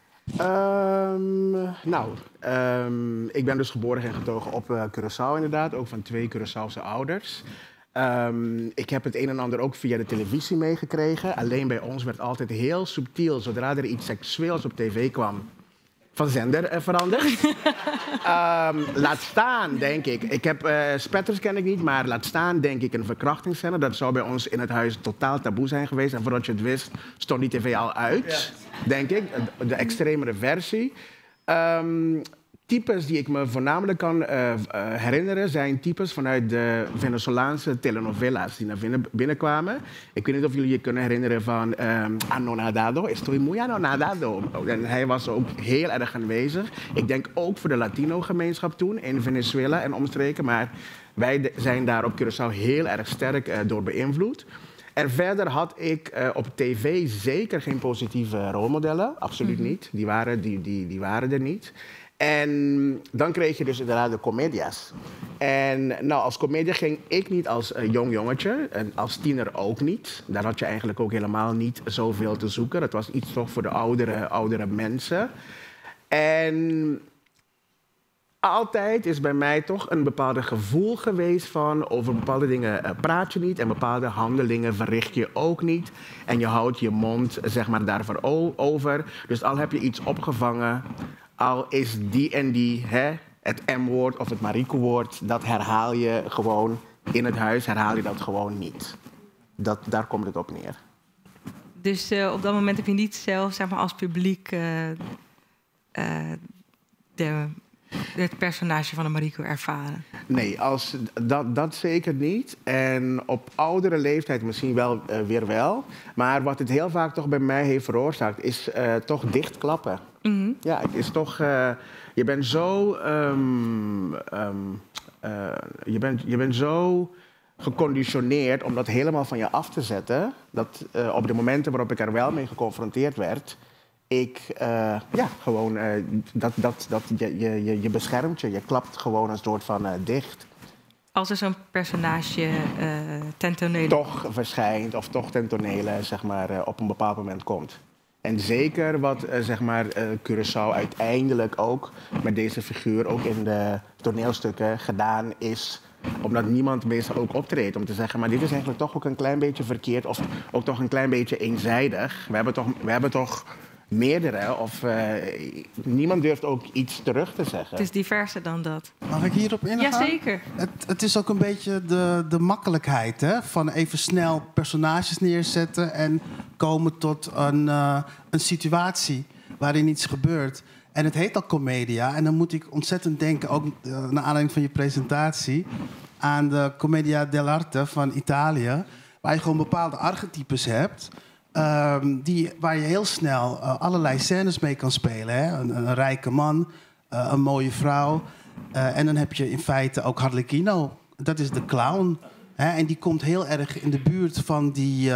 Ik ben dus geboren en getogen op Curaçao inderdaad. Ook van 2 Curaçaose ouders. Ik heb het een en ander ook via de televisie meegekregen. Alleen bij ons werd altijd heel subtiel, zodra er iets seksueels op tv kwam... van zender veranderd. Laat staan, denk ik. Spetters ken ik niet, maar laat staan, denk ik, een verkrachtingsscène. Dat zou bij ons in het huis totaal taboe zijn geweest. En voordat je het wist, stond die tv al uit, denk ik. De extremere versie. types die ik me voornamelijk kan herinneren zijn types vanuit de Venezolaanse telenovelas die naar binnenkwamen. Ik weet niet of jullie je kunnen herinneren van Anonadado. Estoy muy anonadado. En hij was ook heel erg aanwezig. Ik denk ook voor de Latino-gemeenschap toen in Venezuela en omstreken. Maar wij zijn daar op Curaçao heel erg sterk door beïnvloed. En verder had ik op tv zeker geen positieve rolmodellen. Absoluut niet. Die waren er niet. En dan kreeg je dus inderdaad de comedia's. En nou, als comedia ging ik niet als jong jongetje. En als tiener ook niet. Daar had je eigenlijk ook helemaal niet zoveel te zoeken. Dat was iets toch voor de oudere mensen. En altijd is bij mij toch een bepaalde gevoel geweest van over bepaalde dingen praat je niet en bepaalde handelingen verricht je ook niet. En je houdt je mond zeg maar daarvoor over. Dus al heb je iets opgevangen, al is die en die, het M-woord of het Mariko-woord, dat herhaal je gewoon in het huis, herhaal je dat gewoon niet. Daar komt het op neer. Dus op dat moment heb je niet zelf zeg maar, als publiek het personage van de Mariko ervaren? Nee, dat zeker niet. En op oudere leeftijd misschien wel weer wel. Maar wat het heel vaak toch bij mij heeft veroorzaakt, is toch dichtklappen. Mm-hmm. Ja, het is toch... je bent zo... je bent zo geconditioneerd om dat helemaal van je af te zetten. Dat op de momenten waarop ik er wel mee geconfronteerd werd, je beschermt je klapt gewoon een soort van dicht. Als er zo'n personage ten tonele toch verschijnt of toch ten tonele zeg maar, op een bepaald moment komt. En zeker wat zeg maar, Curaçao uiteindelijk ook met deze figuur ook in de toneelstukken gedaan is, omdat niemand meestal ook optreedt om te zeggen, maar dit is eigenlijk toch ook een klein beetje verkeerd of ook toch een klein beetje eenzijdig. We hebben toch meerdere of niemand durft ook iets terug te zeggen. Het is diverser dan dat. Mag ik hierop ingaan? Jazeker. Het is ook een beetje de makkelijkheid, hè? Van even snel personages neerzetten en komen tot een situatie waarin iets gebeurt. En het heet al Commedia. En dan moet ik ontzettend denken, ook naar aanleiding van je presentatie, aan de Commedia dell'arte van Italië, waar je gewoon bepaalde archetypes hebt, waar je heel snel allerlei scènes mee kan spelen. Hè? Een rijke man, een mooie vrouw. En dan heb je in feite ook Harlequino. Dat is de clown. Hè? En die komt heel erg in de buurt van die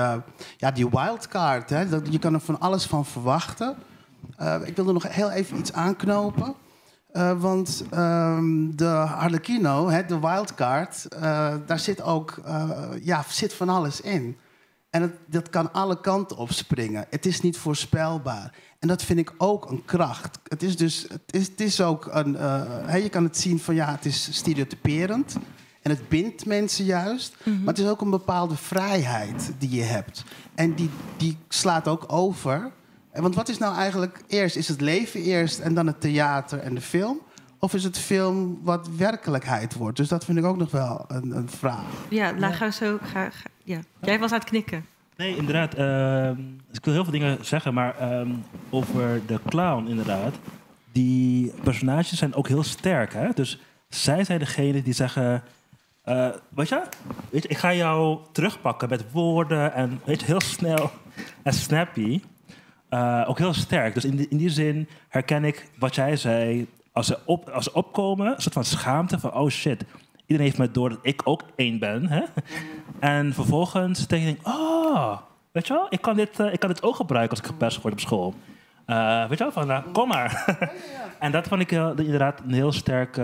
wildcard. Hè? Je kan er van alles van verwachten. Ik wilde nog heel even iets aanknopen. Want de Harlequino, de wildcard, daar zit ook zit van alles in. En dat kan alle kanten op springen. Het is niet voorspelbaar. En dat vind ik ook een kracht. Het is ook een... je kan het zien van het is stereotyperend. En het bindt mensen juist. Mm-hmm. Maar het is ook een bepaalde vrijheid die je hebt. En die slaat ook over. Want wat is nou eigenlijk eerst? Is het leven eerst en dan het theater en de film? Of is het film wat werkelijkheid wordt? Dus dat vind ik ook nog wel een vraag. Ja, ga zo... Ja. Jij was aan het knikken. Nee, inderdaad. Ik wil heel veel dingen zeggen, maar over de clown inderdaad. Die personages zijn ook heel sterk. Hè? Dus zij zijn degene die zeggen, weet je, ik ga jou terugpakken met woorden en heel snel en snappy. Ook heel sterk. Dus in die zin herken ik wat jij zei. Als ze opkomen, een soort van schaamte van oh shit. Iedereen heeft me door dat ik ook één ben. Hè? En vervolgens denk ik, weet je wel, ik kan dit ook gebruiken als ik gepest word op school. Weet je wel, van kom maar. En dat vond ik inderdaad een heel sterk...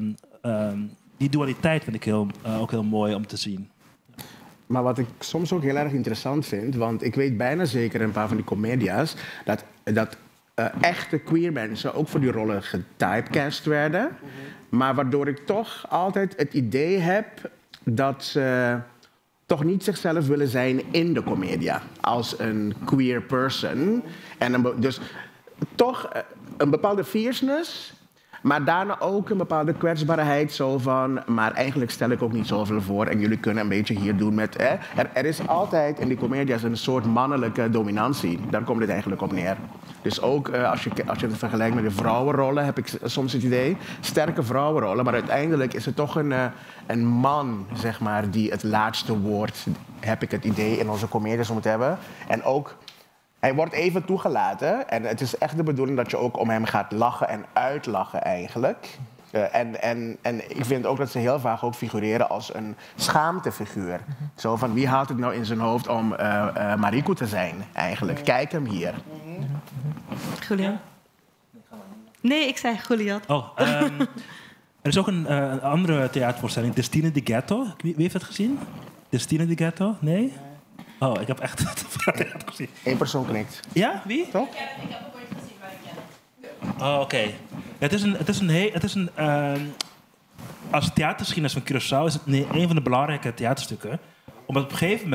die dualiteit vind ik ook heel mooi om te zien. Maar wat ik soms ook heel erg interessant vind, want ik weet bijna zeker in een paar van die comedia's dat echte queer mensen ook voor die rollen getypecast werden. Mm-hmm. Maar waardoor ik toch altijd het idee heb dat ze toch niet zichzelf willen zijn in de comedia als een queer person. En dus toch een bepaalde fierceness, Maar daarna ook een bepaalde kwetsbaarheid. Zo van, maar eigenlijk stel ik ook niet zoveel voor. En jullie kunnen een beetje hier doen met... Er is altijd in die comedia's een soort mannelijke dominantie. Daar komt het eigenlijk op neer. Dus ook als je het vergelijkt met de vrouwenrollen, heb ik soms het idee. Sterke vrouwenrollen, maar uiteindelijk is het toch een man, zeg maar, die het laatste woord, heb ik het idee, in onze comedies moet hebben. En ook, hij wordt even toegelaten. En het is echt de bedoeling dat je ook om hem gaat lachen en uitlachen eigenlijk. En ik vind ook dat ze heel vaak ook figureren als een schaamtefiguur. Zo van, wie haalt het nou in zijn hoofd om Mariko te zijn eigenlijk? Kijk hem hier. Julian? Nee, ik zei Julian. Er is ook een andere theatervoorstelling, Destine di Ghetto. Wie heeft het gezien? Destine di Ghetto? Nee? Oh, ik heb echt het theater gezien. Eén persoon knikt. Ja, wie? Toch? Ik heb het ooit gezien, maar ik ken het. Oh, oké. Het is een als theatergeschiedenis van Curaçao is het een van de belangrijke theaterstukken. Omdat op een gegeven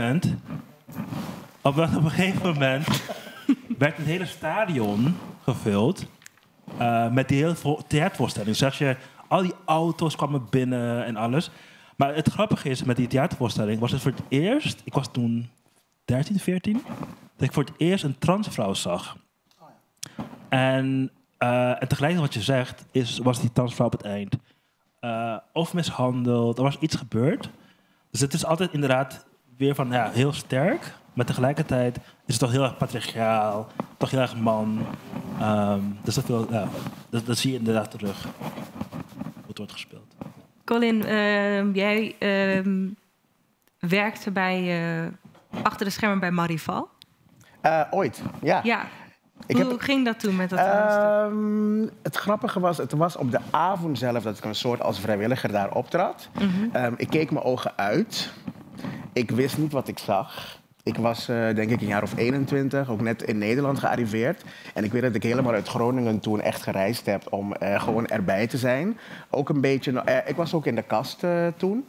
moment werd het hele stadion gevuld met die hele theatervoorstelling. Dus als je, al die auto's kwamen binnen en alles. Maar het grappige is, met die theatervoorstelling was het voor het eerst... Ik was toen 13, 14. Dat ik voor het eerst een transvrouw zag. En tegelijkertijd wat je zegt, was die transvrouw op het eind of mishandeld, er was iets gebeurd. Dus het is altijd inderdaad weer van heel sterk, maar tegelijkertijd is het toch heel erg patriarchaal, toch heel erg man. Dus dat zie je inderdaad terug, hoe het wordt gespeeld. Colin, jij werkte achter de schermen bij Marival. Ooit, ja. Ja. Hoe ging dat toen met dat Het grappige was, het was op de avond zelf dat ik een soort als vrijwilliger daar optrad. Ik keek mijn ogen uit. Ik wist niet wat ik zag. Ik was denk ik een jaar of 21, ook net in Nederland gearriveerd. En ik weet dat ik helemaal uit Groningen toen echt gereisd heb om gewoon erbij te zijn. Ook een beetje, ik was ook in de kast toen.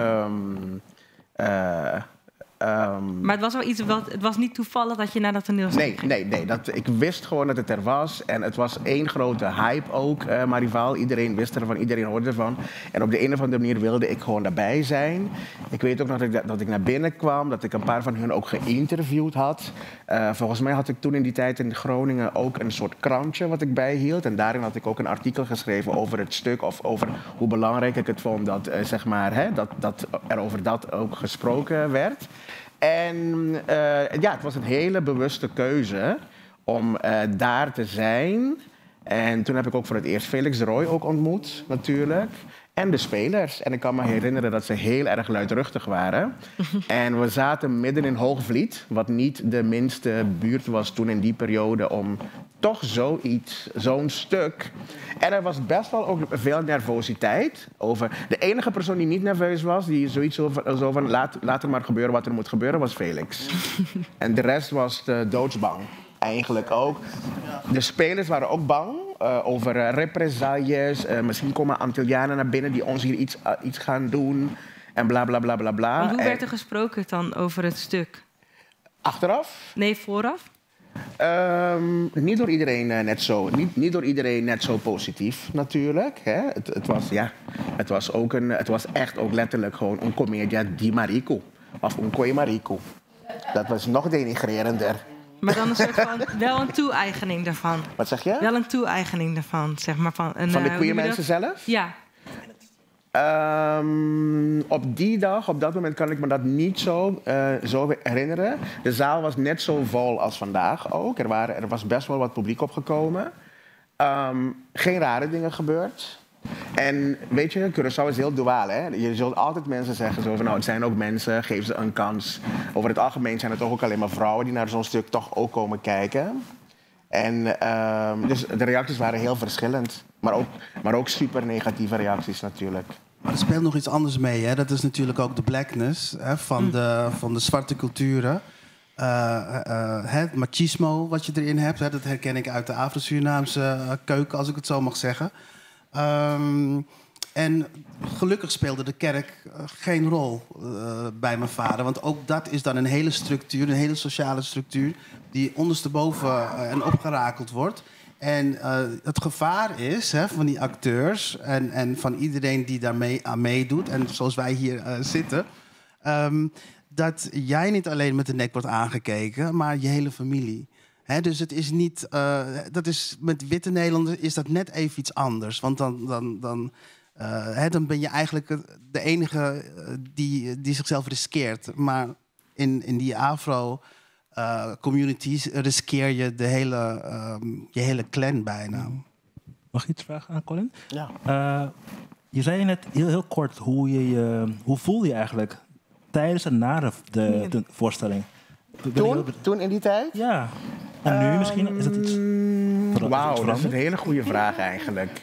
Maar het was wel iets, het was niet toevallig dat je naar dat toneelstuk ging? Nee. Ik wist gewoon dat het er was. En het was één grote hype ook, Marival. Iedereen wist ervan, iedereen hoorde ervan. En op de een of andere manier wilde ik gewoon daarbij zijn. Ik weet ook nog dat ik naar binnen kwam, dat ik een paar van hun ook geïnterviewd had. Volgens mij had ik toen in die tijd in Groningen ook een soort krantje wat ik bijhield. En daarin had ik ook een artikel geschreven over het stuk of over hoe belangrijk ik het vond dat, dat er over dat ook gesproken werd. En het was een hele bewuste keuze om daar te zijn. En toen heb ik ook voor het eerst Felix de Rooij ook ontmoet, natuurlijk. En de spelers. En ik kan me herinneren dat ze heel erg luidruchtig waren. En we zaten midden in Hoogvliet, wat niet de minste buurt was toen in die periode om toch zo'n stuk. En er was best wel ook veel nervositeit over. De enige persoon die niet nerveus was, die zoiets zo van laat er maar gebeuren wat er moet gebeuren, was Felix. En de rest was doodsbang. Eigenlijk ook. De spelers waren ook bang over represailles. Misschien komen Antillianen naar binnen die ons hier iets gaan doen. En bla bla bla bla bla. Want hoe werd er gesproken dan over het stuk? Achteraf? Nee, vooraf? Niet door iedereen niet door iedereen net zo positief natuurlijk. Hè. Het was echt ook letterlijk gewoon een commedia di Mariko. Of un coi Mariko. Dat was nog denigrerender. Maar dan een soort van, wel een toe-eigening daarvan. Wat zeg je? Wel een toe-eigening daarvan, zeg maar. Van de queer mensen zelf? Ja. Op die dag, op dat moment kan ik me dat niet zo herinneren. De zaal was net zo vol als vandaag ook. Er was best wel wat publiek opgekomen. Geen rare dingen gebeurd. En weet je, Curaçao is heel duaal, hè? Je zult altijd mensen zeggen zo van, nou, het zijn ook mensen, geef ze een kans. Over het algemeen zijn het toch ook alleen maar vrouwen die naar zo'n stuk toch ook komen kijken. En dus de reacties waren heel verschillend. Maar ook super negatieve reacties natuurlijk. Maar er speelt nog iets anders mee, hè? Dat is natuurlijk ook de blackness van de zwarte culturen. Het machismo wat je erin hebt, dat herken ik uit de Afro-Surinaamse keuken, als ik het zo mag zeggen. En gelukkig speelde de kerk geen rol bij mijn vader. Want ook dat is dan een hele structuur, een hele sociale structuur, die ondersteboven en opgerakeld wordt. En het gevaar is van die acteurs en van iedereen die daarmee aan meedoet... en zoals wij hier zitten... dat jij niet alleen met de nek wordt aangekeken, maar je hele familie. Dus het is niet... dat is, met witte Nederlanders is dat net even iets anders. Want dan ben je eigenlijk de enige die zichzelf riskeert. Maar in die afro-communities riskeer je je hele clan bijna. Mag ik iets vragen aan Colin? Ja. Je zei net heel kort hoe voel je eigenlijk tijdens en na de voorstelling? Toen in die tijd? Ja. En nu misschien? Is het iets Wauw, dat is een hele goede vraag eigenlijk.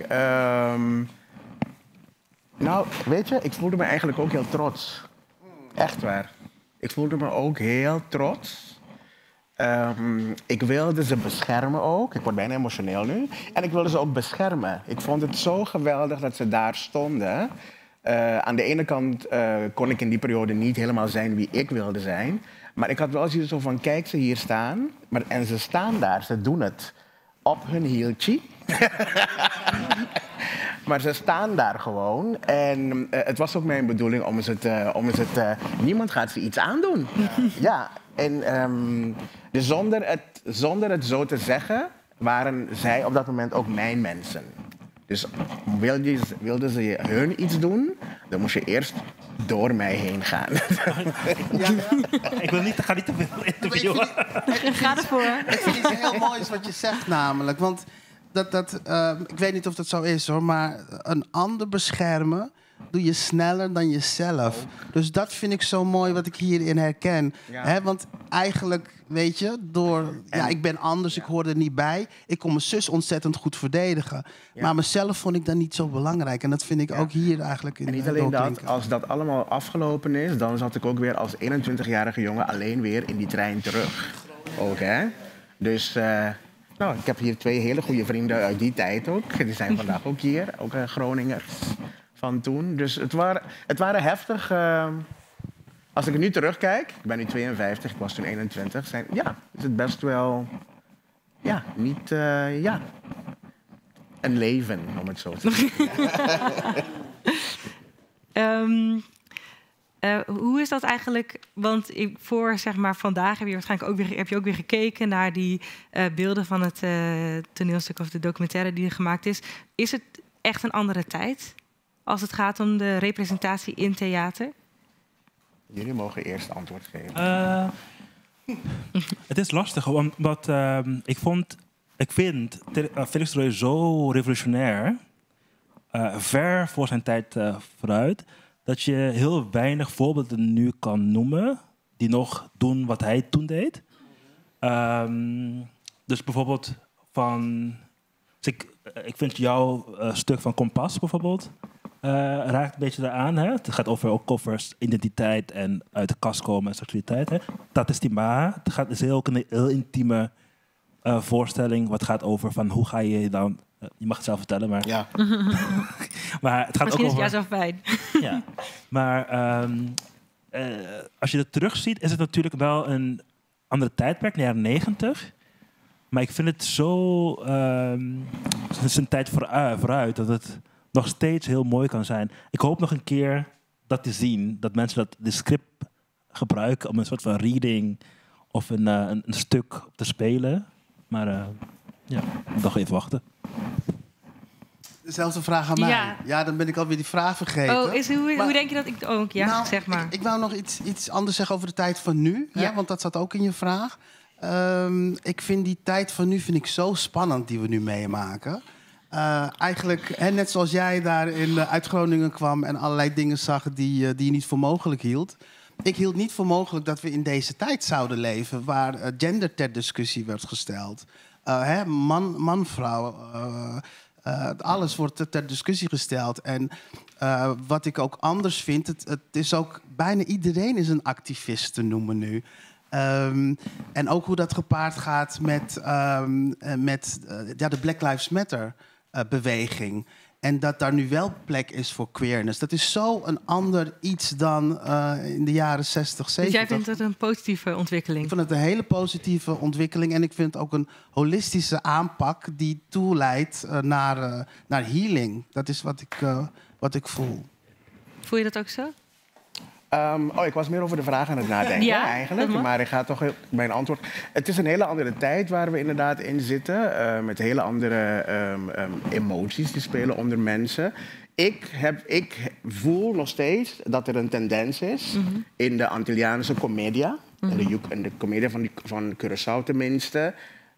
Nou, weet je, ik voelde me eigenlijk ook heel trots. Echt waar. Ik voelde me ook heel trots. Ik wilde ze beschermen ook. Ik word bijna emotioneel nu. En ik wilde ze ook beschermen. Ik vond het zo geweldig dat ze daar stonden. Aan de ene kant kon ik in die periode niet helemaal zijn wie ik wilde zijn. Maar ik had wel zoiets van, kijk ze hier staan. En ze staan daar, ze doen het op hun hieltje. Maar ze staan daar gewoon. En het was ook mijn bedoeling om ze niemand gaat ze iets aandoen. Ja. En dus zonder het zo te zeggen, waren zij op dat moment ook mijn mensen. Dus wilden ze hun iets doen, dan moest je eerst door mij heen gaan. Ik ga niet te veel interviewen. Ga ervoor. Ik vind iets heel moois wat je zegt namelijk. Want ik weet niet of dat zo is hoor, maar een ander beschermen doe je sneller dan jezelf. Dus dat vind ik zo mooi wat ik hierin herken. Ja. Want eigenlijk, weet je, ik ben anders, ik hoor er niet bij. Ik kon mijn zus ontzettend goed verdedigen. Ja. Maar mezelf vond ik dan niet zo belangrijk. En dat vind ik ook hier eigenlijk in. En niet alleen dat, als dat allemaal afgelopen is, dan zat ik ook weer als 21-jarige jongen alleen weer in die trein terug. Ook, hè? Dus ik heb hier 2 hele goede vrienden uit die tijd ook. Die zijn vandaag ook hier, ook Groningers van toen. Dus het waren heftig. Als ik er nu terugkijk, ik ben nu 52, ik was toen 21, is het best wel, niet, een leven, om het zo te zeggen. Hoe is dat eigenlijk? Want voor vandaag heb je ook weer gekeken naar die beelden van het toneelstuk of de documentaire die er gemaakt is. Is het echt een andere tijd als het gaat om de representatie in theater? Jullie mogen eerst antwoord geven. Het is lastig, omdat ik vind Felix Roy zo revolutionair, ver voor zijn tijd vooruit, dat je heel weinig voorbeelden nu kan noemen die nog doen wat hij toen deed. Dus bijvoorbeeld dus ik vind jouw stuk van Kompas bijvoorbeeld raakt een beetje eraan. Hè? Het gaat ook over identiteit en uit de kast komen en seksualiteit. Hè? Dat is die ma. Het is ook een heel intieme voorstelling wat gaat over van hoe ga je dan. Je mag het zelf vertellen, maar. Ja. Maar het gaat misschien ook over. Is het zo fijn. Ja. Maar als je het terugziet, is het natuurlijk wel een andere tijdperk, de jaren 90. Maar ik vind het zo. Het is een tijd vooruit dat het nog steeds heel mooi kan zijn. Ik hoop nog een keer dat te zien, dat mensen de script gebruiken om een soort van reading of een stuk te spelen. Maar nog even wachten. Dezelfde vraag aan mij. Ja, dan ben ik alweer die vraag vergeten. Hoe denk je dat ik ook? Ja, nou, zeg maar. Ik wou nog iets anders zeggen over de tijd van nu. Ja. Hè, want dat zat ook in je vraag. Ik vind die tijd van nu zo spannend die we nu meemaken. Eigenlijk, net zoals jij daar uit Groningen kwam en allerlei dingen zag die je niet voor mogelijk hield. Ik hield niet voor mogelijk dat we in deze tijd zouden leven waar gender ter discussie werd gesteld. Man, vrouw, alles wordt ter discussie gesteld. En wat ik ook anders vind, het is ook bijna iedereen is een activist te noemen nu. En ook hoe dat gepaard gaat met de Black Lives Matter beweging. En dat daar nu wel plek is voor queerness. Dat is zo een ander iets dan in de jaren 60, 70. Dus jij vindt het een positieve ontwikkeling? Ik vind het een hele positieve ontwikkeling. En ik vind het ook een holistische aanpak die toeleidt naar healing. Dat is wat ik voel. Voel je dat ook zo? Ik was meer over de vraag aan het nadenken eigenlijk. Maar ik ga toch mijn antwoord. Het is een hele andere tijd waar we inderdaad in zitten. Met hele andere emoties die spelen onder mensen. Ik voel nog steeds dat er een tendens is in de Antilliaanse comedia. In de comedia van Curaçao tenminste.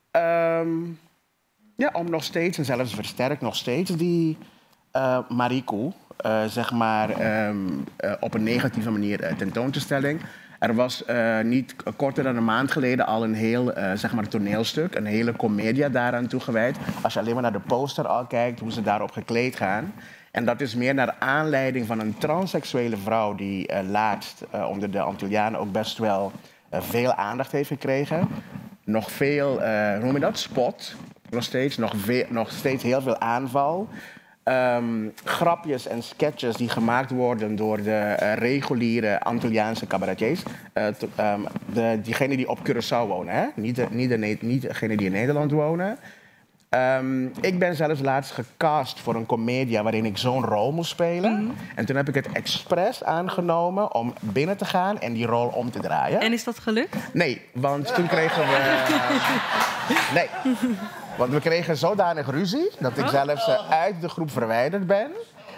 Om nog steeds, en zelfs versterkt nog steeds, die Marico... zeg maar, op een negatieve manier tentoon te stellen. Er was niet korter dan een maand geleden al een heel zeg maar toneelstuk, een hele comedia daaraan toegewijd. Als je alleen maar naar de poster al kijkt, hoe ze daarop gekleed gaan. En dat is meer naar aanleiding van een transseksuele vrouw die laatst onder de Antillianen ook best wel veel aandacht heeft gekregen. Nog veel, hoe noem je dat? Spot. Nog steeds heel veel aanval. Grapjes en sketches die gemaakt worden door de reguliere Antilliaanse cabaretiers. Diegenen die op Curaçao wonen, hè? Niet degenen die in Nederland wonen. Ik ben zelfs laatst gecast voor een comedia waarin ik zo'n rol moest spelen. En toen heb ik het expres aangenomen om binnen te gaan en die rol om te draaien. En is dat gelukt? Nee, want toen kregen we... Nee. Want we kregen zodanig ruzie dat ik zelfs uit de groep verwijderd ben.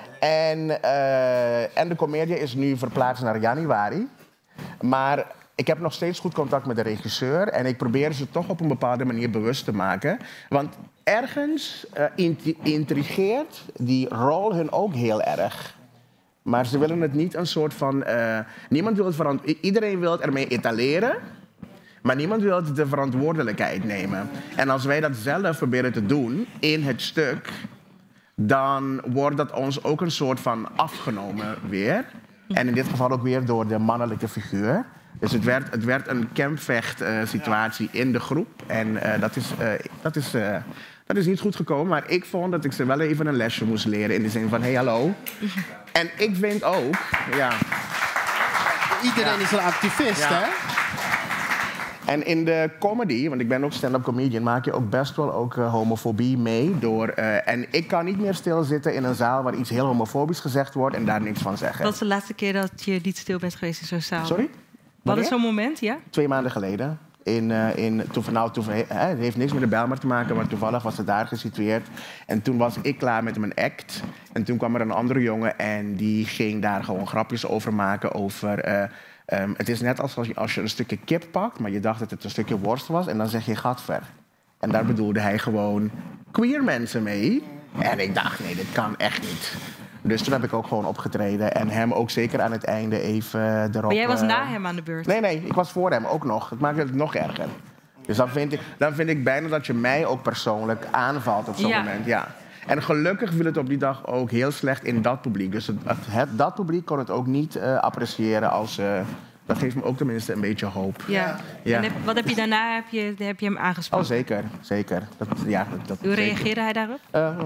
En de comedia is nu verplaatst naar januari. Maar ik heb nog steeds goed contact met de regisseur. En ik probeer ze toch op een bepaalde manier bewust te maken. Want ergens intrigeert die rol hun ook heel erg. Maar ze willen het niet een soort van... niemand wil het iedereen wil het ermee etaleren. Maar niemand wil de verantwoordelijkheid nemen. En als wij dat zelf proberen te doen in het stuk... dan wordt dat ons ook een soort van afgenomen weer. En in dit geval ook weer door de mannelijke figuur. Dus het werd een campvecht-situatie in de groep. En dat is niet goed gekomen. Maar ik vond dat ik ze wel even een lesje moest leren. In de zin van, hey, hallo. En ik vind ook... Ja, iedereen is een activist, hè? En in de comedy, want ik ben ook stand-up comedian... maak je ook best wel ook homofobie mee. En ik kan niet meer stilzitten in een zaal... waar iets heel homofobisch gezegd wordt en daar niks van zeggen. Wat is de laatste keer dat je niet stil bent geweest in zo'n zaal? Sorry? Wat is zo'n moment, ja? 2 maanden geleden. Het heeft niks met de Bijlmer te maken, maar toevallig was het daar gesitueerd. En toen was ik klaar met mijn act. En toen kwam er een andere jongen en die ging daar gewoon grapjes over maken. Het is net als je een stukje kip pakt, maar je dacht dat het een stukje worst was. En dan zeg je gadver. En daar bedoelde hij gewoon queer mensen mee. En ik dacht, nee, dit kan echt niet. Dus toen heb ik ook gewoon opgetreden. En hem ook zeker aan het einde even erop... Maar jij was na hem aan de beurt? Nee, ik was voor hem ook nog. Het maakt het nog erger. Dus dan vind ik bijna dat je mij ook persoonlijk aanvalt op zo'n moment. Ja. En gelukkig viel het op die dag ook heel slecht in dat publiek. Dus dat publiek kon het ook niet appreciëren als... dat geeft me ook tenminste een beetje hoop. Ja. En wat heb je daarna? Heb je hem aangesproken? Oh, zeker. Hoe reageerde hij daarop?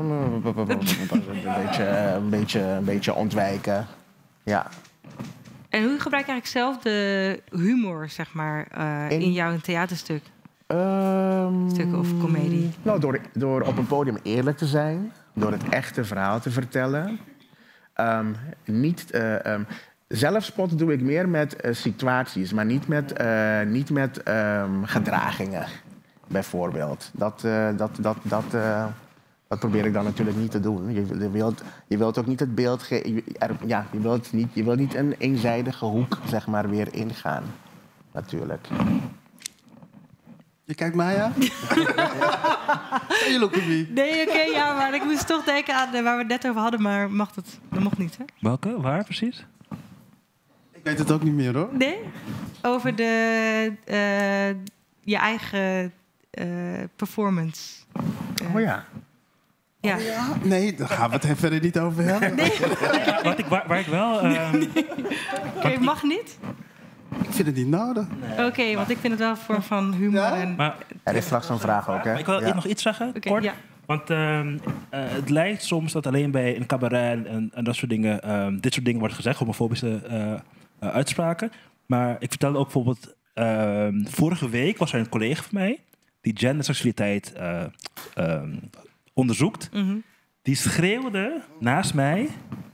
Een beetje ontwijken. Ja. En hoe gebruik je eigenlijk zelf de humor, zeg maar, in jouw theaterstuk? Stukken of comedie? Nou, door op een podium eerlijk te zijn. Door het echte verhaal te vertellen. Zelfspot doe ik meer met situaties, maar niet met gedragingen, bijvoorbeeld. Dat probeer ik dan natuurlijk niet te doen. Je wilt ook niet het beeld... Je wilt niet een eenzijdige hoek, zeg maar, weer ingaan. Natuurlijk. Je kijkt mij aan? You look at me. Nee, oké, ja, maar ik moest toch denken aan waar we het net over hadden, maar dat mocht niet, hè? Welke? Waar precies? Ik weet het ook niet meer, hoor. Nee? Over je eigen performance. Oh ja. Ja. Oh ja? Nee, daar gaan we het verder niet over hebben. Nee. Waar ik wel... Oké, mag niet? Ik vind het niet nodig. Nee. Oké, want ik vind het wel een vorm van humor. Ja? En... Maar, er is straks een vraag ook, hè? Ik wil nog iets zeggen, kort. Ja. Want het lijkt soms dat alleen bij een cabaret en dat soort dingen, dit soort dingen wordt gezegd, homofobische uitspraken. Maar ik vertelde ook bijvoorbeeld, vorige week was er een collega van mij die genderseksualiteit onderzoekt. Die schreeuwde naast mij,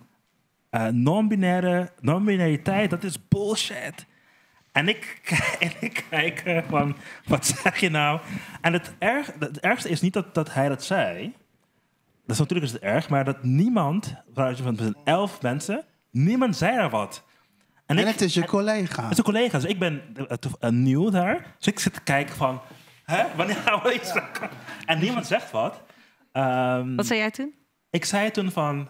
non-binariteit, dat is bullshit. En ik kijk van, wat zeg je nou? En het ergste is niet dat hij dat zei. Dat is natuurlijk is het erg, maar dat niemand, van 11 mensen, niemand zei daar wat. En het is je collega. Het is een collega, dus ik ben nieuw daar. Dus ik zit te kijken van, wanneer gaan we iets zeggen? En niemand zegt wat. Wat zei jij toen? Ik zei toen van,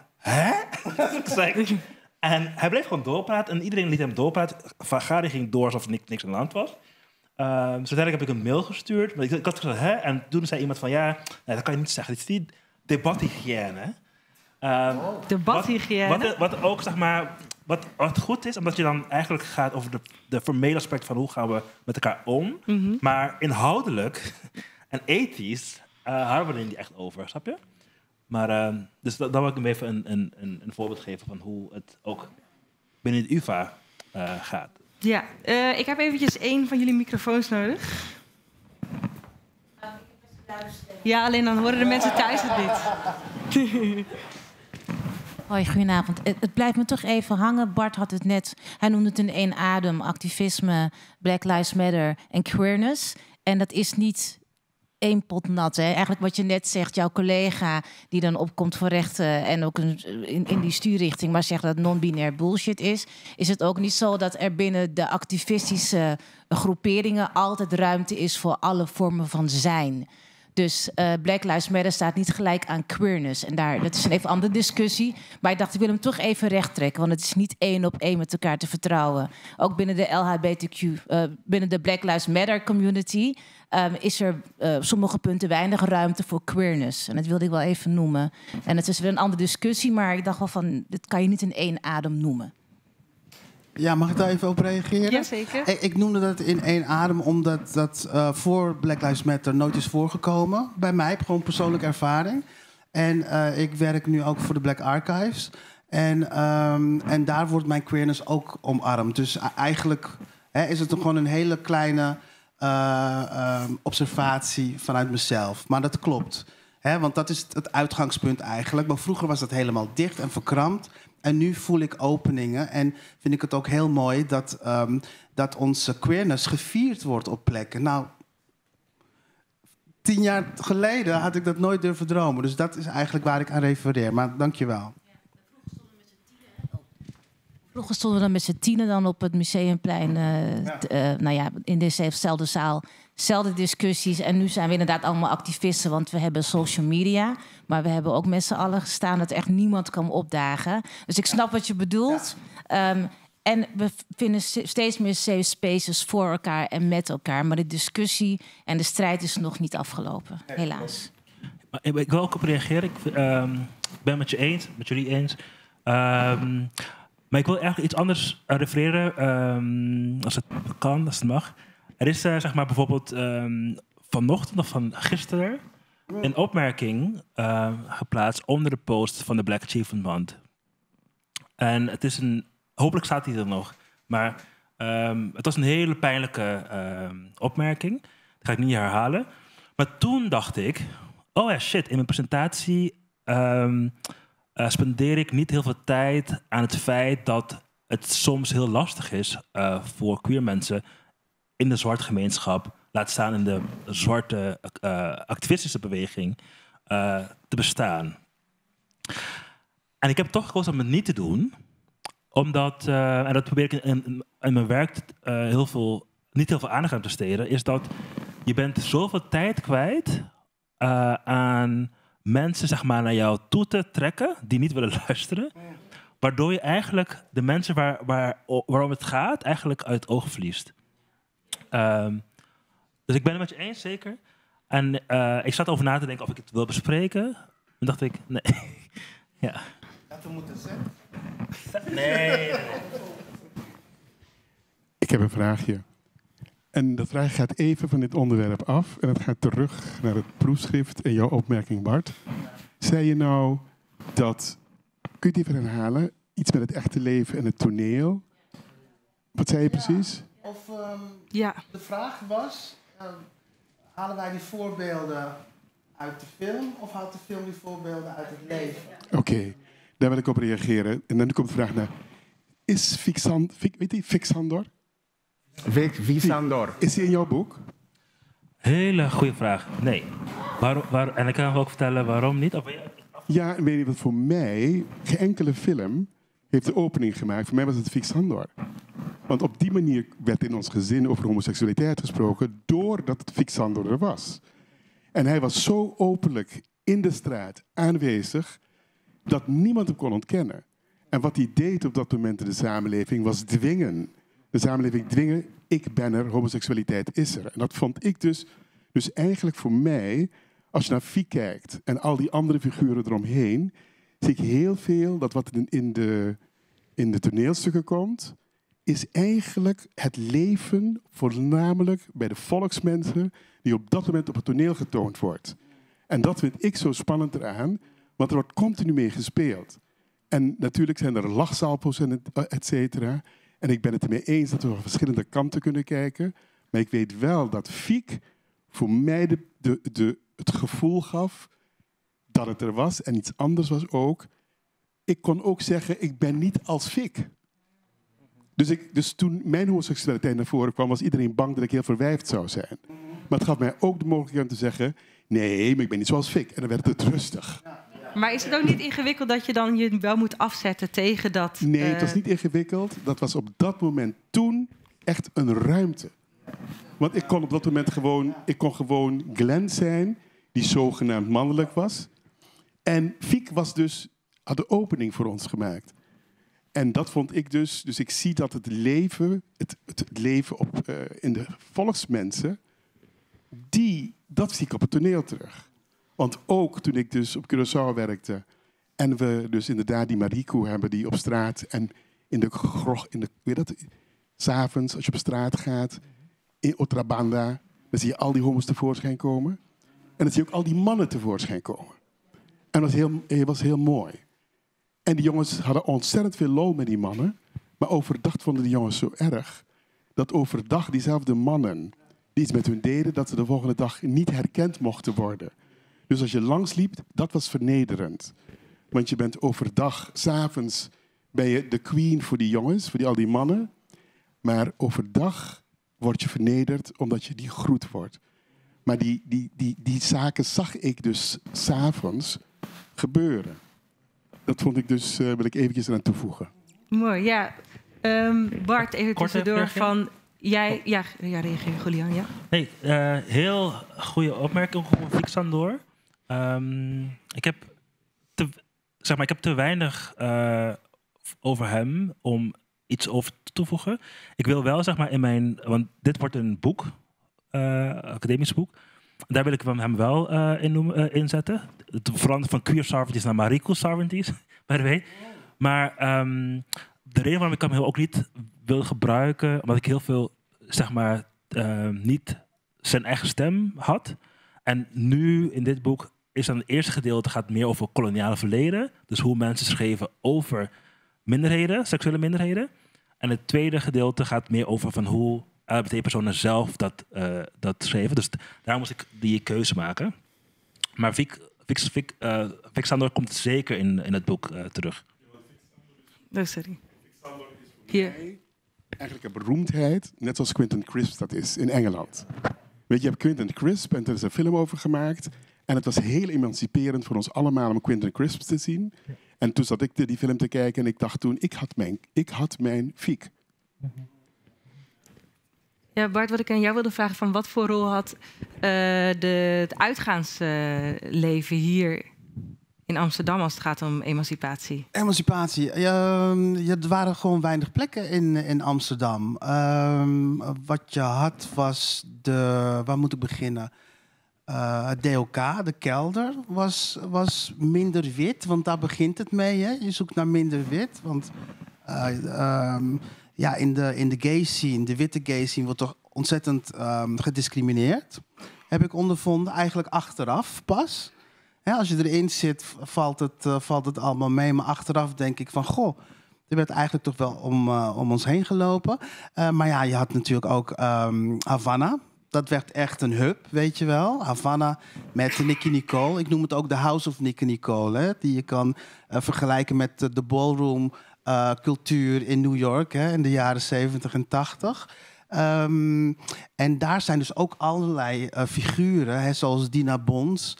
En hij bleef gewoon doorpraten en iedereen liet hem doorpraten. Vergadering ging door alsof er niks aan de hand was. Dus uiteindelijk heb ik een mail gestuurd. Maar ik had gezegd, En toen zei iemand van, nee, dat kan je niet zeggen. Dit is niet debathygiëne. Debathygiëne? Wat ook, zeg maar, wat goed is, omdat je dan eigenlijk gaat over de formele aspect van hoe gaan we met elkaar om. Maar inhoudelijk en ethisch houden we er niet echt over, snap je? Maar, dus dan wil ik hem even een voorbeeld geven van hoe het ook binnen de UvA gaat. Ja, ik heb eventjes één van jullie microfoons nodig. Ja, alleen dan horen de mensen thuis het niet. Hoi, goedenavond. Het blijft me toch even hangen. Bart had het net, hij noemde het in één adem, activisme, Black Lives Matter en queerness. En dat is niet één pot nat. Hè? Eigenlijk wat je net zegt, jouw collega die dan opkomt voor rechten en ook in die stuurrichting, maar zegt dat non-binair bullshit is het ook niet zo dat er binnen de activistische groeperingen altijd ruimte is voor alle vormen van zijn. Dus Black Lives Matter staat niet gelijk aan queerness. En dat is een even andere discussie. Maar ik dacht, ik wil hem toch even recht trekken. Want het is niet 1 op 1 met elkaar te vertrouwen. Ook binnen de LHBTQ, binnen de Black Lives Matter community, is er op sommige punten weinig ruimte voor queerness. En dat wilde ik wel even noemen. En het is weer een andere discussie, maar ik dacht wel van, dit kan je niet in één adem noemen. Ja, mag ik daar even op reageren? Jazeker. Ik noemde dat in één adem omdat dat voor Black Lives Matter nooit is voorgekomen. Bij mij, gewoon persoonlijke ervaring. En ik werk nu ook voor de Black Archives. En daar wordt mijn queerness ook omarmd. Dus eigenlijk is het gewoon een hele kleine observatie vanuit mezelf. Maar dat klopt. Want dat is het uitgangspunt eigenlijk. Maar vroeger was dat helemaal dicht en verkrampt. En nu voel ik openingen en vind ik het ook heel mooi dat onze queerness gevierd wordt op plekken. Nou, 10 jaar geleden had ik dat nooit durven dromen. Dus dat is eigenlijk waar ik aan refereer. Maar dank je wel. Vroeger stonden we dan met z'n tienen dan op het Museumplein. In dezelfde zaal. Zelfde discussies. En nu zijn we inderdaad allemaal activisten, want we hebben social media. Maar we hebben ook met z'n allen gestaan dat echt niemand kan opdagen. Dus ik snap wat je bedoelt. Ja. En we vinden steeds meer safe spaces voor elkaar en met elkaar. Maar de discussie en de strijd is nog niet afgelopen, helaas. Ik wil ook op reageren. Ik ben met je eens, met jullie eens. Maar ik wil eigenlijk iets anders refereren, als het kan, als het mag. Er is zeg maar bijvoorbeeld vanochtend of van gisteren een opmerking geplaatst onder de post van de Black Achievement Month. En het is hopelijk staat hij er nog, maar het was een hele pijnlijke opmerking. Dat ga ik niet herhalen. Maar toen dacht ik, oh ja, shit, in mijn presentatie spendeer ik niet heel veel tijd aan het feit dat het soms heel lastig is voor queer mensen in de zwarte gemeenschap, laat staan in de zwarte activistische beweging, te bestaan. En ik heb toch gekozen om het niet te doen, omdat, en dat probeer ik in mijn werk niet heel veel aandacht aan te steden, is dat je bent zoveel tijd kwijt aan mensen zeg maar, naar jou toe te trekken die niet willen luisteren. Waardoor je eigenlijk de mensen waarom het gaat eigenlijk uit het oog verliest. Dus ik ben het met je eens, zeker. En ik zat over na te denken of ik het wil bespreken. En dacht ik, nee. Ja. Dat we moeten zeggen. Nee. Ik heb een vraagje. En dat vraag gaat even van dit onderwerp af. En het gaat terug naar het proefschrift en jouw opmerking, Bart. Zei je nou dat... Kun je het even herhalen? Iets met het echte leven en het toneel. Wat zei je precies? Of Ja. de vraag was, halen wij die voorbeelden uit de film of haalt de film die voorbeelden uit het leven? Oké, daar wil ik op reageren. En dan komt de vraag naar, is Fixandor? Fixandor. Is hij in jouw boek? Hele goede vraag. Nee. En ik kan ook vertellen waarom niet. Ja, weet je wat, voor mij, geen enkele film heeft de opening gemaakt. Voor mij was het Fixandor. Want op die manier werd in ons gezin over homoseksualiteit gesproken doordat het Fixandor er was. En hij was zo openlijk in de straat aanwezig dat niemand hem kon ontkennen. En wat hij deed op dat moment in de samenleving was dwingen. De samenleving dwingen, ik ben er, homoseksualiteit is er. En dat vond ik dus eigenlijk voor mij, als je naar Fiek kijkt en al die andere figuren eromheen, zie ik heel veel dat wat in de toneelstukken komt, is eigenlijk het leven voornamelijk bij de volksmensen die op dat moment op het toneel getoond wordt. En dat vind ik zo spannend eraan, want er wordt continu mee gespeeld. En natuurlijk zijn er lachsalpo's en et cetera. En ik ben het ermee eens dat we van verschillende kanten kunnen kijken. Maar ik weet wel dat Fiek voor mij het gevoel gaf dat het er was. En iets anders was ook. Ik kon ook zeggen, ik ben niet als Fiek. Dus toen mijn homoseksualiteit naar voren kwam, was iedereen bang dat ik heel verwijfd zou zijn. Maar het gaf mij ook de mogelijkheid om te zeggen, nee, maar ik ben niet zoals Fiek. En dan werd het rustig. Maar is het ook niet ingewikkeld dat je dan je wel moet afzetten tegen dat... Nee, het was niet ingewikkeld. Dat was op dat moment toen echt een ruimte. Want ik kon op dat moment gewoon Glenn zijn, die zogenaamd mannelijk was. En Fiek had de opening voor ons gemaakt. En dat vond ik dus ik zie dat het leven in de volksmensen, dat zie ik op het toneel terug. Want ook toen ik dus op Curaçao werkte en we dus inderdaad die Mariko hebben die op straat en in de grog, s'avonds als je op straat gaat, in Otrabanda, dan zie je al die homo's tevoorschijn komen. En dan zie je ook al die mannen tevoorschijn komen. En het was heel mooi. En die jongens hadden ontzettend veel lol met die mannen, maar overdag vonden die jongens zo erg dat overdag diezelfde mannen die iets met hun deden, dat ze de volgende dag niet herkend mochten worden. Dus als je langsliep, dat was vernederend. Want je bent overdag, 's avonds ben je de queen voor die jongens, voor al die mannen. Maar overdag word je vernederd omdat je die groet wordt. Maar die zaken zag ik dus 's avonds gebeuren. Dat vond ik dus, wil ik eventjes eraan toevoegen. Mooi, ja. Bart, even tussendoor van... Ja, reageer, Julian, ja. Nee, heel goede opmerking over Fixandor. Ik heb te weinig over hem om iets over te toevoegen. Ik wil wel, want dit wordt een boek, academisch boek. Daar wil ik hem wel in zetten. Het veranderen van queer sovereignties naar Mariko sovereignties, by the way. Maar de reden waarom ik hem ook niet wil gebruiken, omdat ik heel veel, niet zijn eigen stem had. En nu in dit boek is dan het eerste gedeelte gaat meer over koloniale verleden. Dus hoe mensen schreven over minderheden, seksuele minderheden. En het tweede gedeelte gaat meer over van hoe LGBT-personen zelf dat schreven. Dus daar moest ik die keuze maken. Maar Fixandor komt zeker in het boek terug. Oh, sorry. Hier. Eigenlijk een beroemdheid, net zoals Quentin Crisp dat is in Engeland. Weet je, je hebt Quentin Crisp en er is een film over gemaakt. En het was heel emanciperend voor ons allemaal om Quentin Crisp te zien. Ja. En toen zat ik die film te kijken en ik dacht toen, ik had mijn Fiek. Ja, Bart, wat ik aan jou wilde vragen, van wat voor rol had het uitgaansleven hier in Amsterdam als het gaat om emancipatie? Emancipatie. Er waren gewoon weinig plekken in Amsterdam. Wat je had was waar moet ik beginnen? Het DOK, de kelder, was minder wit, want daar begint het mee. Hè? Je zoekt naar minder wit, want in de gay scene, de witte gay scene, wordt toch ontzettend gediscrimineerd. Heb ik ondervonden, eigenlijk achteraf pas. Als je erin zit, valt het allemaal mee. Maar achteraf denk ik van, goh, er werd eigenlijk toch wel om ons heen gelopen. Maar ja, je had natuurlijk ook Havana. Dat werd echt een hub, weet je wel. Havana met Nicki Nicole. Ik noem het ook de House of Nicki Nicole. Hè? Die je kan vergelijken met de ballroom cultuur in New York. Hè? In de jaren 70 en 80. En daar zijn dus ook allerlei figuren. Hè? Zoals Dina Bons,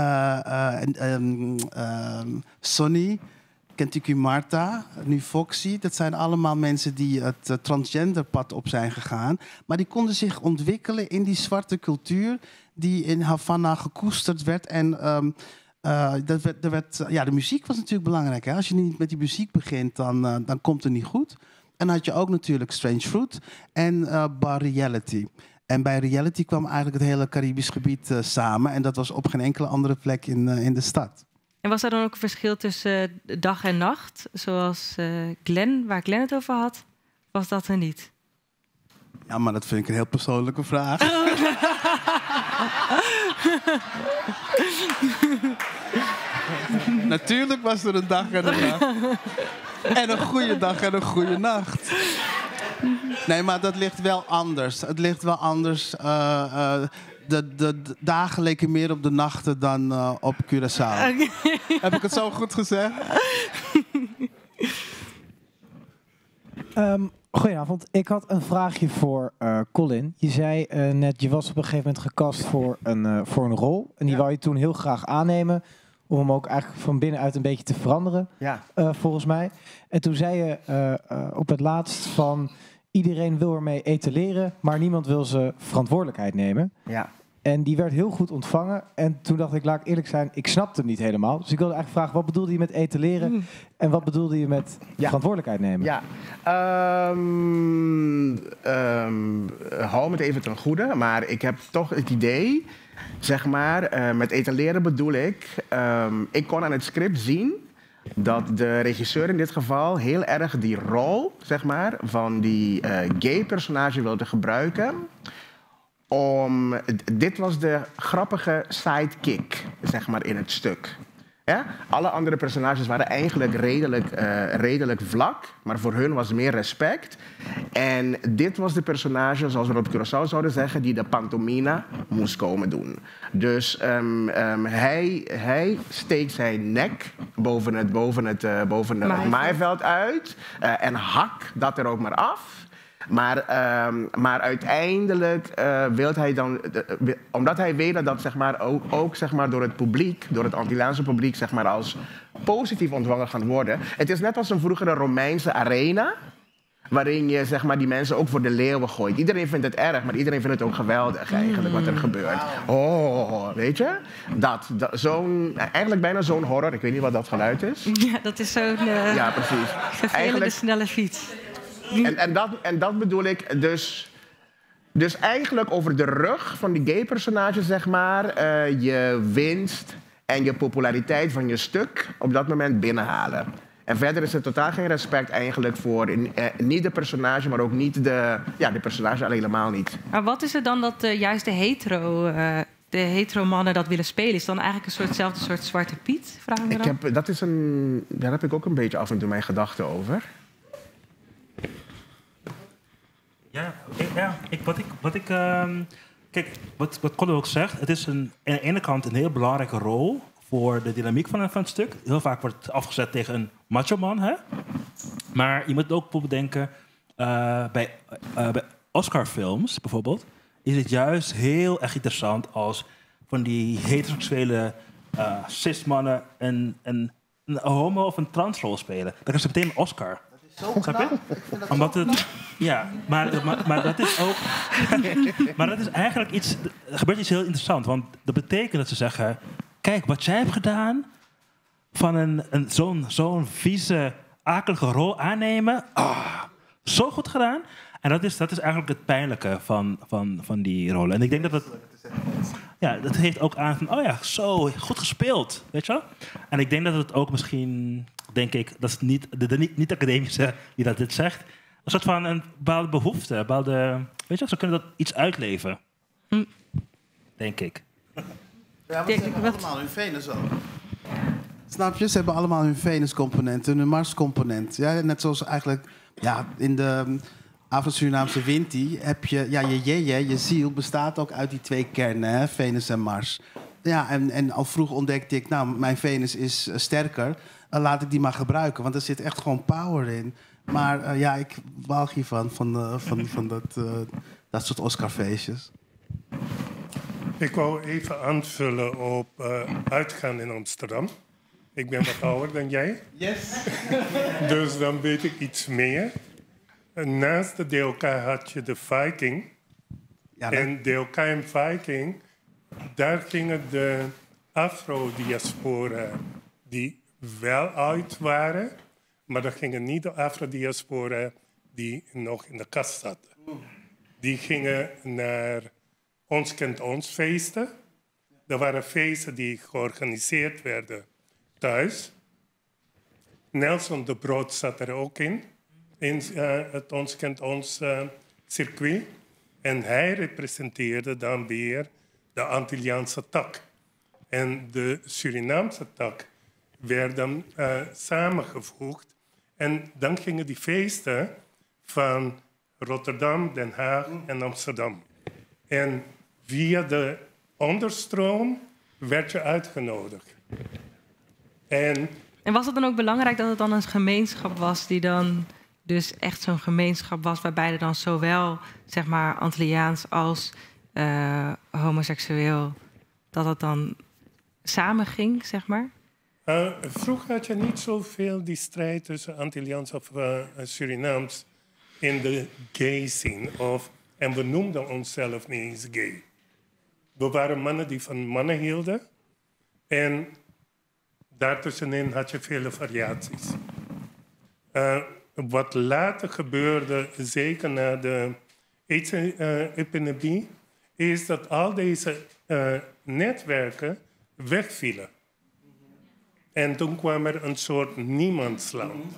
Sonny, Kentucky Marta, nu Foxy. Dat zijn allemaal mensen die het transgenderpad op zijn gegaan. Maar die konden zich ontwikkelen in die zwarte cultuur die in Havana gekoesterd werd. En de muziek was natuurlijk belangrijk. Hè? Als je niet met die muziek begint, dan komt het niet goed. En dan had je ook natuurlijk Strange Fruit en Bar Reality. En bij Reality kwam eigenlijk het hele Caribisch gebied samen. En dat was op geen enkele andere plek in de stad. En was er dan ook een verschil tussen dag en nacht? Zoals Glenn, waar Glenn het over had, was dat er niet? Ja, maar dat vind ik een heel persoonlijke vraag. Natuurlijk was er een dag en een nacht. En een goede dag en een goede nacht. Nee, maar dat ligt wel anders. Het ligt wel anders. De dagen leken meer op de nachten dan op Curaçao. Okay. Heb ik het zo goed gezegd? Goedenavond. Ik had een vraagje voor Colin. Je zei net, je was op een gegeven moment gecast voor een rol. En die wou je toen heel graag aannemen. Om hem ook eigenlijk van binnenuit een beetje te veranderen. Ja. Volgens mij. En toen zei je op het laatst van, iedereen wil ermee etaleren, maar niemand wil zijn verantwoordelijkheid nemen. Ja. En die werd heel goed ontvangen. En toen dacht ik, laat ik eerlijk zijn, ik snapte hem niet helemaal. Dus ik wilde eigenlijk vragen, wat bedoelde je met etaleren? En wat bedoelde je met verantwoordelijkheid nemen? Ja, hou me het even ten goede. Maar ik heb toch het idee, zeg maar, met etaleren bedoel ik kon aan het script zien dat de regisseur in dit geval heel erg die rol, zeg maar, van die gay personage wilde gebruiken. Dit was de grappige sidekick, zeg maar, in het stuk. Ja? Alle andere personages waren eigenlijk redelijk vlak, maar voor hun was meer respect. En dit was de personage, zoals we op Curaçao zouden zeggen, die de pantomina moest komen doen. Dus hij steekt zijn nek boven het maaiveld uit en hakt dat er ook maar af. Maar uiteindelijk wil hij dan, omdat hij weet dat zeg maar, ook zeg maar, door het publiek, door het Antillaanse publiek, zeg maar, als positief ontvangen gaan worden. Het is net als een vroegere Romeinse arena, waarin je zeg maar, die mensen ook voor de leeuwen gooit. Iedereen vindt het erg, maar iedereen vindt het ook geweldig eigenlijk wat er gebeurt. Oh, weet je? Eigenlijk bijna zo'n horror. Ik weet niet wat dat geluid is. Ja, dat is zo'n ja, precies. vervelende snelle fiets. En dat bedoel ik dus eigenlijk over de rug van die gay personage, zeg maar, je winst en je populariteit van je stuk op dat moment binnenhalen. En verder is er totaal geen respect eigenlijk voor niet de personage, maar ook niet de personage al helemaal niet. Maar wat is het dan dat juist de hetero mannen dat willen spelen? Is dan eigenlijk eenzelfde soort Zwarte Piet? Vraag me dan. Daar heb ik ook een beetje af en toe mijn gedachten over. Kijk, wat Colin ook zegt, het is aan de ene kant een heel belangrijke rol voor de dynamiek van het stuk. Heel vaak wordt het afgezet tegen een macho man, hè? Maar je moet ook bijvoorbeeld denken, bij Oscar-films bijvoorbeeld, is het juist heel erg interessant als van die heteroseksuele cis-mannen een homo- of een transrol spelen. Dan is het meteen een Oscar. Snap je? Omdat het, ja, maar dat is ook. Maar dat is eigenlijk iets. Er gebeurt iets heel interessants. Want dat betekent dat ze zeggen: kijk, wat jij hebt gedaan. Van zo'n vieze, akelige rol aannemen. Zo goed gedaan. En dat is eigenlijk het pijnlijke van die rollen. En ik denk dat het. Ja, dat heeft ook aan van. Oh ja, zo goed gespeeld. Weet je wel? En ik denk dat het ook misschien. Denk ik, dat is niet de niet-academische die dit zegt. soort van een bepaalde behoefte. Weet je, ze kunnen dat iets uitleven. Denk ik. Ja, maar ze hebben allemaal hun Venus ook. Snap je? Ze hebben allemaal hun Venus-component en hun Mars-component. Ja, net zoals eigenlijk in de Afro-Surinaamse Winti heb je... Ja, je ziel bestaat ook uit die 2 kernen, hè, Venus en Mars. Ja, en al vroeg ontdekte ik, nou, mijn Venus is sterker. Laat ik die maar gebruiken, want er zit echt gewoon power in. Maar ik walg hiervan, van dat soort Oscarfeestjes. Ik wou even aanvullen op uitgaan in Amsterdam. Ik ben wat ouder dan jij. Yes. Dus dan weet ik iets meer. Naast de DLK had je de Viking. Ja, en DLK en Viking, daar gingen de Afro-diaspora die wel uit waren, maar dat gingen niet de Afro-diaspora die nog in de kast zaten. Die gingen naar Ons Kent Ons feesten. Er waren feesten die georganiseerd werden thuis. Nelson de Brood zat er ook in het Ons Kent Ons circuit. En hij representeerde dan weer de Antilliaanse tak. En de Surinaamse tak werden samengevoegd. En dan gingen die feesten van Rotterdam, Den Haag en Amsterdam. En via de onderstroom werd je uitgenodigd. En was het dan ook belangrijk dat het dan een gemeenschap was die dan dus echt zo'n gemeenschap was waarbij er dan zowel zeg maar Antilliaans als homoseksueel, dat het dan samen ging, zeg maar? Vroeger had je niet zoveel die strijd tussen Antilliaans of Surinaams in de gay scene. En we noemden onszelf niet eens gay. We waren mannen die van mannen hielden. En daartussenin had je vele variaties. Wat later gebeurde, zeker na de AIDS-epidemie, is dat al deze netwerken wegvielen. En toen kwam er een soort niemandsland.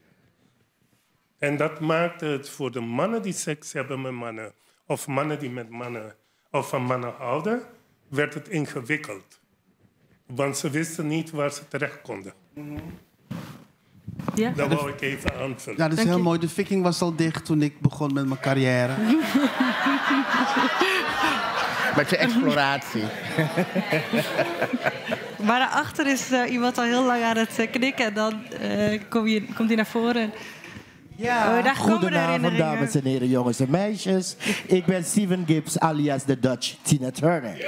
En dat maakte het voor de mannen die seks hebben met mannen, of mannen die met mannen of van mannen houden, werd het ingewikkeld. Want ze wisten niet waar ze terecht konden. Ja. Dat wou ik even aanvullen. Ja, dat is heel mooi. De Viking was al dicht toen ik begon met mijn carrière. Met je exploratie. Maar daarachter is iemand al heel lang aan het knikken. En dan komt hij naar voren. Ja, goedenavond dames en heren, jongens en meisjes. Ik ben Steven Gibbs alias de Dutch Tina Turner.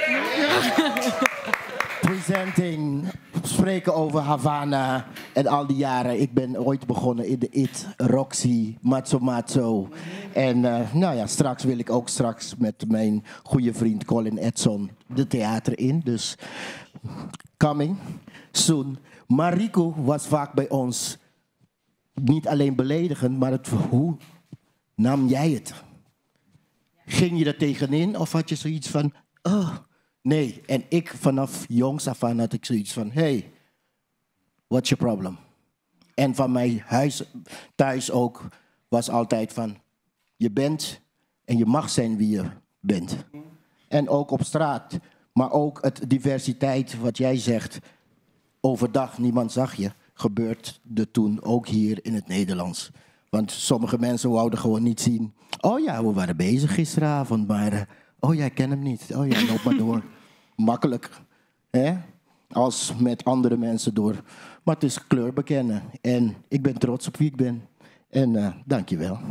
Presenting, spreken over Havana en al die jaren. Ik ben ooit begonnen in de IT, Roxy, Matzo Matzo. En straks wil ik ook met mijn goede vriend Colin Edson de theater in. Dus coming soon. Mariko was vaak bij ons niet alleen beledigend, maar hoe nam jij het? Ging je er tegenin of had je zoiets van, oh, nee. En ik vanaf jongs af aan had ik zoiets van, hey, what's your problem? En van mijn huis thuis ook was altijd van, je bent en je mag zijn wie je bent. En ook op straat, maar ook het diversiteit wat jij zegt, overdag niemand zag je, gebeurde toen ook hier in het Nederlands. Want sommige mensen wouden gewoon niet zien, oh ja, we waren bezig gisteravond, maar oh ja, ik ken hem niet. Oh ja, loop maar door. Makkelijk, hè? Als met andere mensen door. Maar het is kleur bekennen. En ik ben trots op wie ik ben. En dank je wel.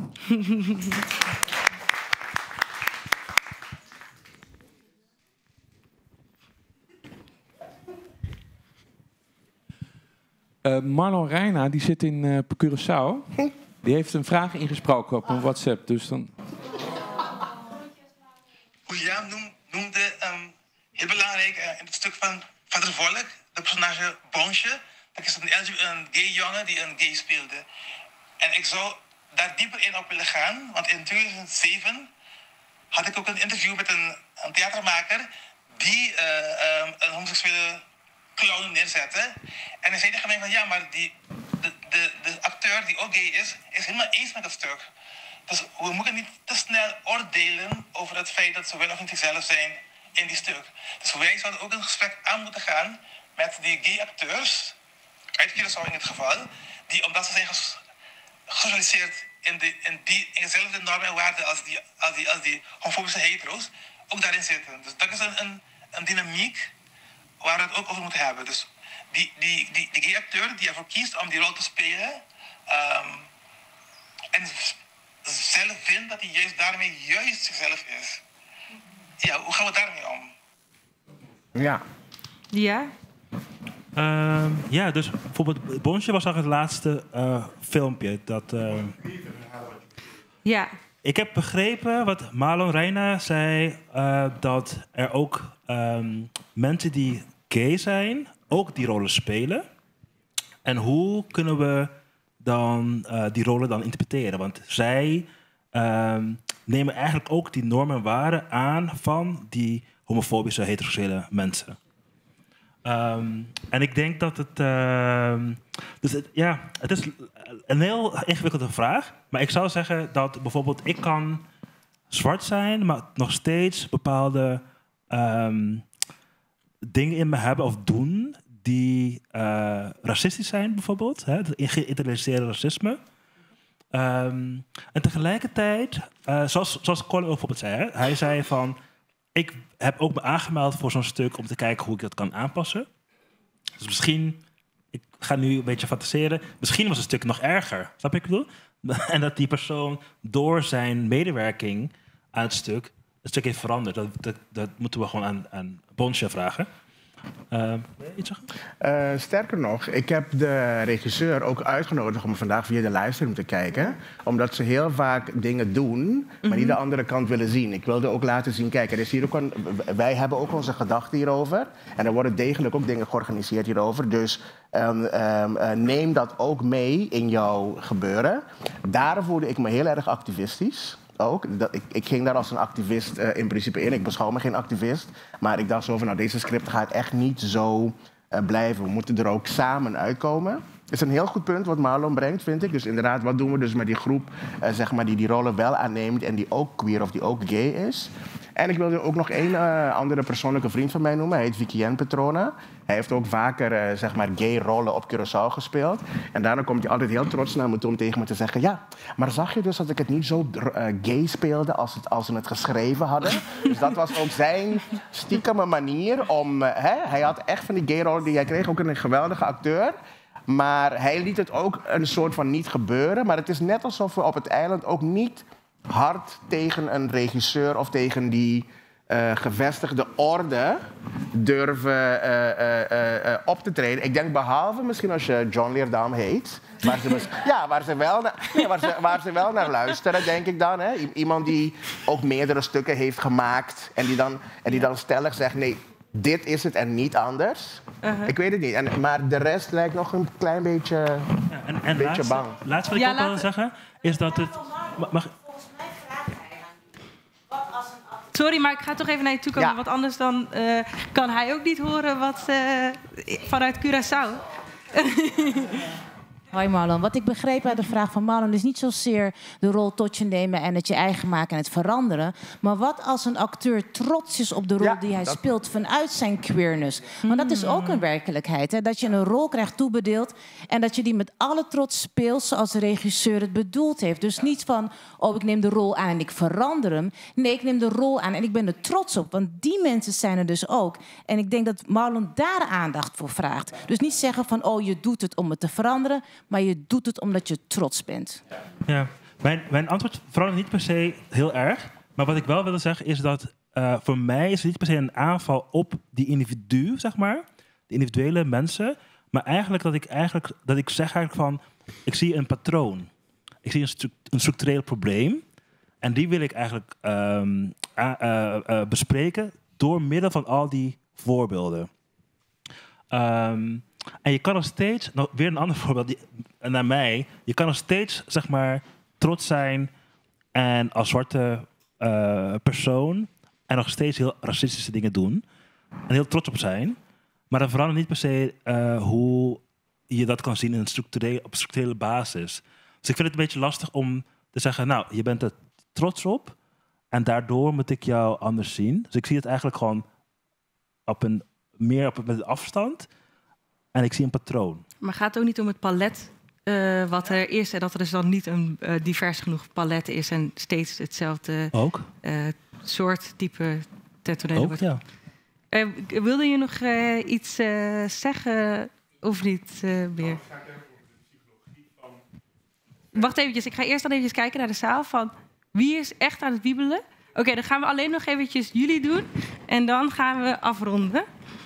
Marlon Reina, die zit in Curaçao. Die heeft een vraag ingesproken op een WhatsApp. Dus dan... William noemde heel belangrijk in het stuk van Vader Volk, de personage Bonsje. Dat is een gay jongen die een gay speelde. En ik zou daar dieper in op willen gaan, want in 2007 had ik ook een interview met een theatermaker die een homoseksuele clown neerzette. En hij zei tegen mij van ja, maar de acteur die ook gay is helemaal eens met dat stuk. Dus we moeten niet te snel oordelen over het feit dat ze wel of niet zichzelf zijn in die stuk. Dus wij zouden ook een gesprek aan moeten gaan met die gay acteurs, uit Curaçao in dit geval, die omdat ze zijn gesocialiseerd in dezelfde normen en waarden als die homofobische hetero's, ook daarin zitten. Dus dat is een dynamiek waar we het ook over moeten hebben. Dus die gay acteur die ervoor kiest om die rol te spelen en zelf vindt dat hij juist daarmee juist zichzelf is. Ja, hoe gaan we daarmee om? Ja. Ja? Ja, dus bijvoorbeeld Bonsje was al het laatste filmpje. Ja. Ik heb begrepen wat Marlon Reina zei, dat er ook mensen die gay zijn, ook die rollen spelen. En hoe kunnen we dan die rollen dan interpreteren? Want zij nemen eigenlijk ook die normen en waarden aan van die homofobische, heteroseksuele mensen. En ik denk dat het... het is een heel ingewikkelde vraag. Maar ik zou zeggen dat bijvoorbeeld ik kan zwart zijn, maar nog steeds bepaalde dingen in me hebben of doen die racistisch zijn, bijvoorbeeld. Hè, het geïnternaliseerde racisme. En tegelijkertijd, zoals Colin ook bijvoorbeeld zei, hè, hij zei van... Ik heb ook me aangemeld voor zo'n stuk om te kijken hoe ik dat kan aanpassen. Dus misschien, ik ga nu een beetje fantaseren, misschien was het stuk nog erger. Snap je wat ik bedoel? En dat die persoon door zijn medewerking aan het stuk heeft veranderd. Dat moeten we gewoon aan Bonsje vragen. Iets zeggen? Sterker nog, ik heb de regisseur ook uitgenodigd om vandaag via de livestream te kijken. Omdat ze heel vaak dingen doen, maar niet de andere kant willen zien. Ik wilde ook laten zien, kijk, er is hier ook wij hebben ook onze gedachten hierover. En er worden degelijk ook dingen georganiseerd hierover. Dus neem dat ook mee in jouw gebeuren. Daar voelde ik me heel erg activistisch. Ook. Ik ging daar als een activist in principe in. Ik beschouw me geen activist. Maar ik dacht zo van, nou, deze script gaat echt niet zo blijven. We moeten er ook samen uitkomen. Het is een heel goed punt wat Marlon brengt, vind ik. Dus inderdaad, wat doen we dus met die groep zeg maar, die rollen wel aanneemt en die ook queer of die ook gay is. En ik wilde ook nog één andere persoonlijke vriend van mij noemen. Hij heet Vikian Petrona. Hij heeft ook vaker zeg maar gay rollen op Curaçao gespeeld. En daarna komt hij altijd heel trots naar me toe om tegen me te zeggen... ja, maar zag je dus dat ik het niet zo gay speelde als ze het geschreven hadden? Dus dat was ook zijn stiekeme manier om... hij had echt van die gay rollen die hij kreeg. Ook een geweldige acteur. Maar hij liet het ook een soort van niet gebeuren. Maar het is net alsof we op het eiland ook niet hard tegen een regisseur of tegen die gevestigde orde durven op te treden. Ik denk behalve misschien als je John Leerdam heet. Waar ze wel naar luisteren, denk ik dan. Hè? Iemand die ook meerdere stukken heeft gemaakt en die dan stellig zegt... nee, dit is het en niet anders. Ik weet het niet. Maar de rest lijkt nog een klein beetje, bang. Laatste wat ik ook wil zeggen is dat het... Sorry, maar ik ga toch even naar je toe komen. Want anders dan kan hij ook niet horen wat vanuit Curaçao. Hoi Marlon. Wat ik begreep uit de vraag van Marlon is niet zozeer de rol tot je nemen en het je eigen maken en het veranderen. Maar wat als een acteur trots is op de rol die hij speelt vanuit zijn queerness? Want dat is ook een werkelijkheid. Hè? Dat je een rol krijgt toebedeeld en dat je die met alle trots speelt zoals de regisseur het bedoeld heeft. Dus niet van, oh ik neem de rol aan en ik verander hem. Nee, ik neem de rol aan en ik ben er trots op. Want die mensen zijn er dus ook. En ik denk dat Marlon daar aandacht voor vraagt. Dus niet zeggen van, oh je doet het om het te veranderen. Maar je doet het omdat je trots bent. Ja, mijn antwoord verandert niet per se heel erg. Maar wat ik wel wilde zeggen is dat voor mij is het niet per se een aanval op die individu, zeg maar. De individuele mensen. Maar eigenlijk dat ik zeg eigenlijk van, ik zie een patroon. Ik zie een structureel probleem. En die wil ik eigenlijk bespreken door middel van al die voorbeelden. En je kan nog steeds, weer een ander voorbeeld naar mij, je kan nog steeds zeg maar trots zijn en als zwarte persoon en nog steeds heel racistische dingen doen en heel trots op zijn, maar dat verandert niet per se hoe je dat kan zien op structurele basis. Dus ik vind het een beetje lastig om te zeggen, nou, je bent er trots op en daardoor moet ik jou anders zien. Dus ik zie het eigenlijk gewoon met afstand en ik zie een patroon. Maar gaat het ook niet om het palet wat er is en dat er dus dan niet een divers genoeg palet is en steeds hetzelfde soort type tattoo wordt? Ja. Wilde je nog iets zeggen of niet meer? Wacht eventjes, ik ga eerst dan even kijken naar de zaal van wie is echt aan het wiebelen. Oké, dan gaan we alleen nog eventjes jullie doen en dan gaan we afronden.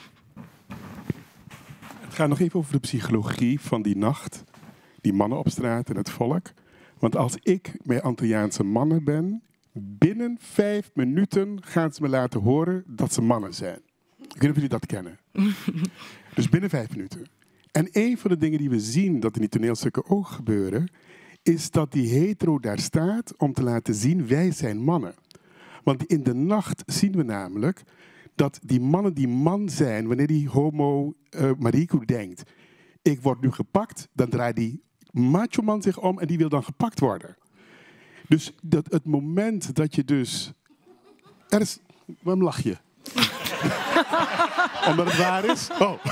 Het gaat nog even over de psychologie van die nacht. Die mannen op straat en het volk. Want als ik met Antilliaanse mannen ben, binnen 5 minuten gaan ze me laten horen dat ze mannen zijn. Ik weet niet of jullie dat kennen. Dus binnen 5 minuten. En een van de dingen die we zien dat in die toneelstukken ook gebeuren, is dat die hetero daar staat om te laten zien, wij zijn mannen. Want in de nacht zien we namelijk dat die mannen die man zijn, wanneer die homo Mariko denkt, ik word nu gepakt, dan draait die macho man zich om en die wil dan gepakt worden. Dus het moment dat je dus... Waarom lach je? Omdat het waar is? Oh.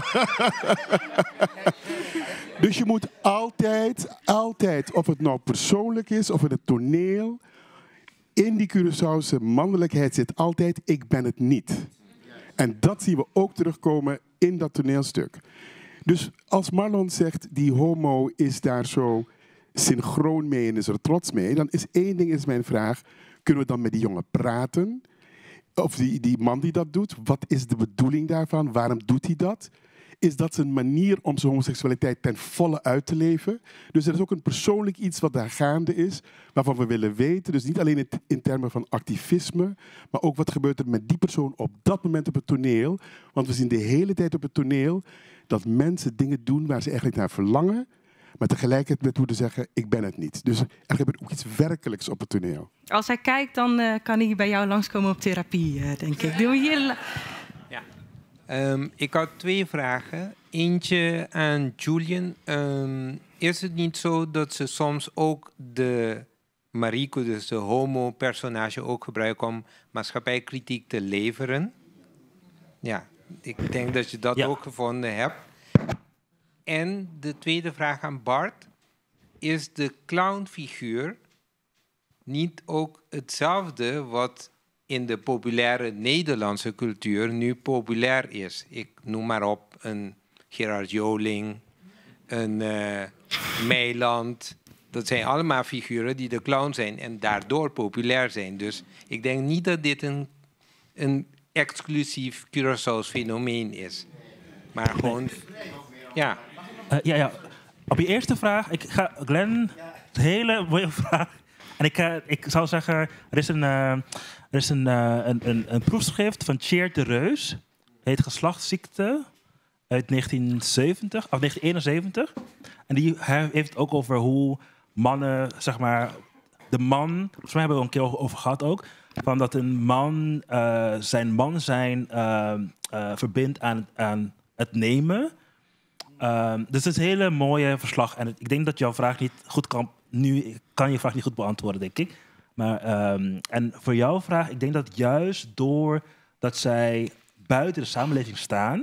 Dus je moet altijd, of het nou persoonlijk is of in het toneel, in die Curaçaose mannelijkheid zit altijd, ik ben het niet. En dat zien we ook terugkomen in dat toneelstuk. Dus als Marlon zegt, die homo is daar zo synchroon mee en is er trots mee, dan is één ding is mijn vraag, kunnen we dan met die jongen praten? Of die man die dat doet, wat is de bedoeling daarvan? Waarom doet hij dat? Is dat zijn manier om zijn homoseksualiteit ten volle uit te leven? Dus er is ook een persoonlijk iets wat daar gaande is, waarvan we willen weten. Dus niet alleen in termen van activisme, maar ook wat gebeurt er met die persoon op dat moment op het toneel. Want we zien de hele tijd op het toneel dat mensen dingen doen waar ze eigenlijk naar verlangen, maar tegelijkertijd moeten zeggen, ik ben het niet. Dus er gebeurt ook iets werkelijks op het toneel. Als hij kijkt, dan kan hij bij jou langskomen op therapie, denk ik. Doen we hier... Ik had 2 vragen. Eentje aan Julian. Is het niet zo dat ze soms ook de Mariko, dus de homo-personage, ook gebruiken om maatschappijkritiek te leveren? Ja, ik denk dat je dat ook gevonden hebt. En de tweede vraag aan Bart. Is de clownfiguur niet ook hetzelfde wat in de populaire Nederlandse cultuur nu populair is? Ik noem maar op een Gerard Joling, een Meiland. Dat zijn allemaal figuren die de clown zijn en daardoor populair zijn. Dus ik denk niet dat dit een exclusief Curaçao's fenomeen is. Maar gewoon... Ja. Ja. Op je eerste vraag, Glenn, hele mooie vraag. En ik zou zeggen, er is een proefschrift van Tjeerd de Reus. Heet Geslachtsziekte uit 1971. En die heeft het ook over hoe mannen, zeg maar, de man, volgens mij hebben we een keer over gehad ook, van dat een man zijn man zijn verbindt aan het nemen. Dus het is een hele mooie verslag. En ik denk dat jouw vraag niet goed kan. Nu kan je vraag niet goed beantwoorden, denk ik. Maar, en voor jouw vraag, ik denk dat juist doordat zij buiten de samenleving staan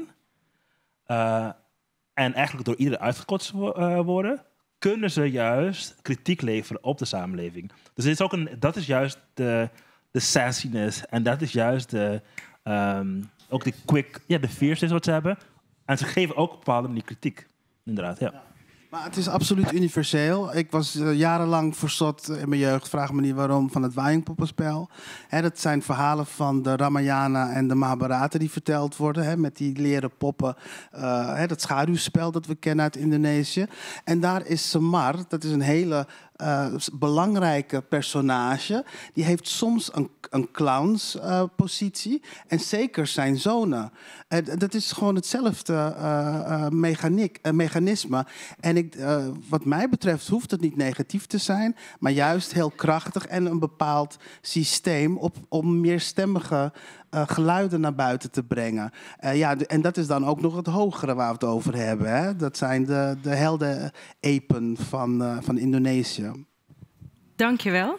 en eigenlijk door iedereen uitgekotst worden, kunnen ze juist kritiek leveren op de samenleving. Dus dit is ook dat is juist de sassiness en dat is juist ook de de fierceness wat ze hebben. En ze geven ook op een bepaalde manier kritiek, inderdaad, ja. Maar het is absoluut universeel. Ik was jarenlang verzot in mijn jeugd, vraag me niet waarom, van het Waaiingpoppenspel. Dat zijn verhalen van de Ramayana en de Mahabharata die verteld worden. Met die leren poppen. Dat schaduwspel dat we kennen uit Indonesië. En daar is Semar, dat is een hele belangrijke personage. Die heeft soms een clownspositie. En zeker zijn zonen. Dat is gewoon hetzelfde mechanisme. En wat mij betreft hoeft het niet negatief te zijn, maar juist heel krachtig en een bepaald systeem om meerstemmige geluiden naar buiten te brengen. En dat is dan ook nog het hogere waar we het over hebben. Hè? Dat zijn de helden-epen van Indonesië. Dankjewel.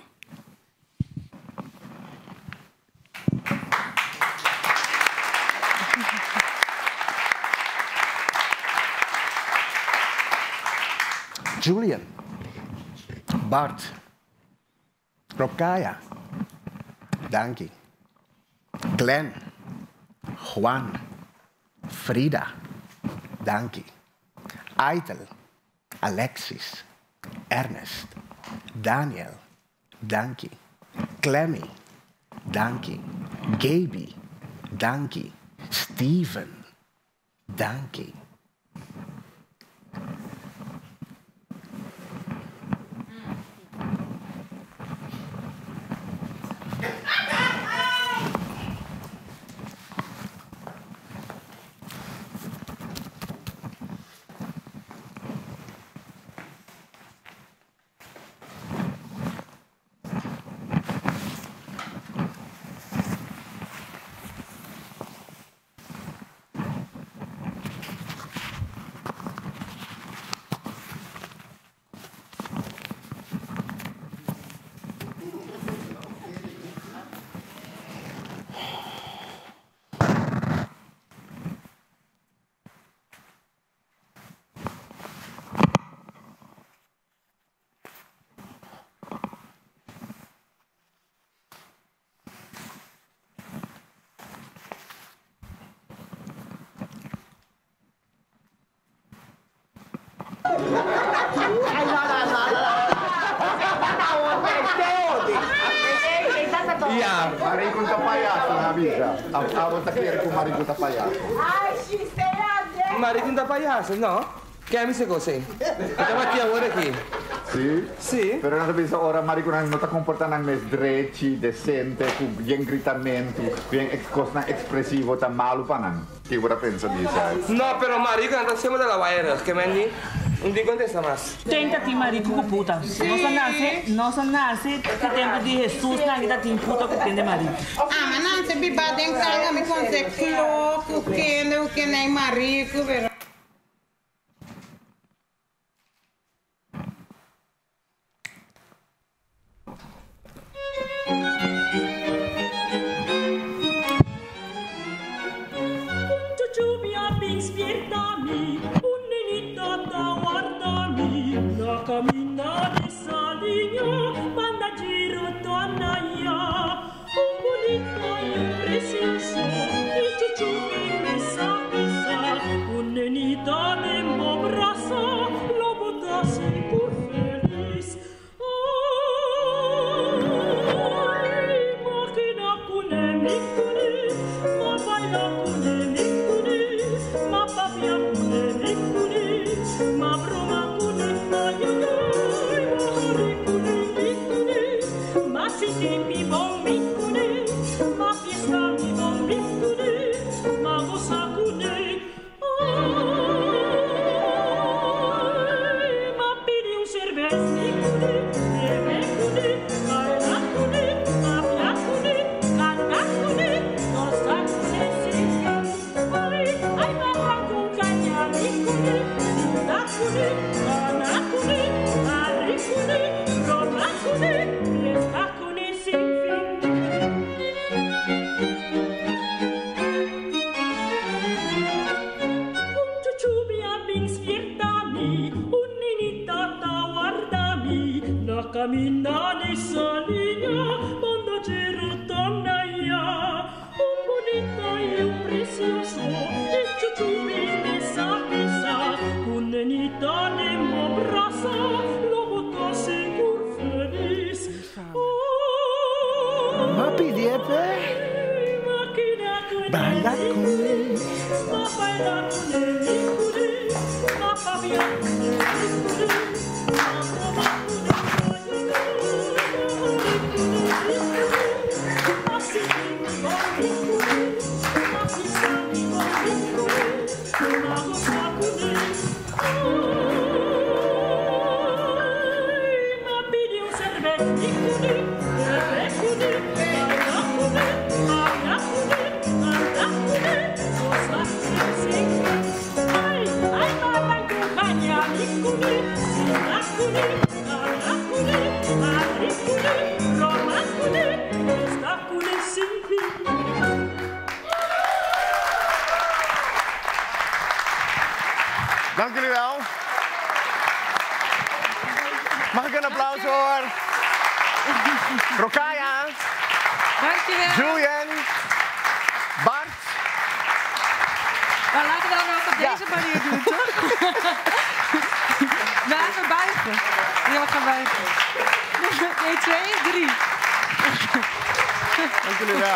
Julian, Bart, Robkaya, Dankie, Glenn, Juan, Frida, Dankie, Aitel, Alexis, Ernest, Daniel, Dankie, Clemmy, Dankie, Gaby, Dankie, Steven, Dankie. Iya, Marico tá palhaço na vida. A outra quer que o Marico tá palhaço. Ai, X, Marico tá palhaço, não? Quer me seguir assim? Kita aqui agora aqui. Sì? Sì. Però non penso ora Marico non sta comportando mais dreci, decente, con bien gritamento, bien espressivo, tan malo panan. Che ora pensa di sai? No, però Marico anda sempre della wire, che mendi? Non ti contesta mais. Tenta-te, marico, com puta. Nossa nasce, que tempo de Jesus, na vida tem puta que tem de marico. Ah, mas não, se bibada em casa, me consegue louco, o que nem marico, velho. Dank jullie wel. Mag ik een applaus voor Rokaya, Dankjewel. Julian, Bart. Maar laten we dan ook op deze manier doen, toch? We gaan buigen. Ja, we gaan buigen. 1, 2, 3. Dank jullie wel.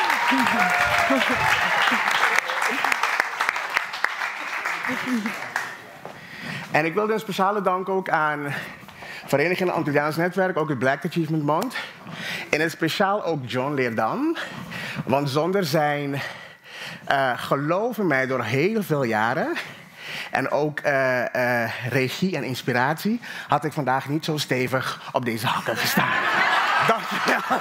En ik wilde een speciale dank ook aan Vereniging Antilliaans Netwerk, ook het Black Achievement Month. En in speciaal ook John Leerdam. Want zonder zijn geloof in mij door heel veel jaren en ook regie en inspiratie had ik vandaag niet zo stevig op deze hakken gestaan. Dank je wel.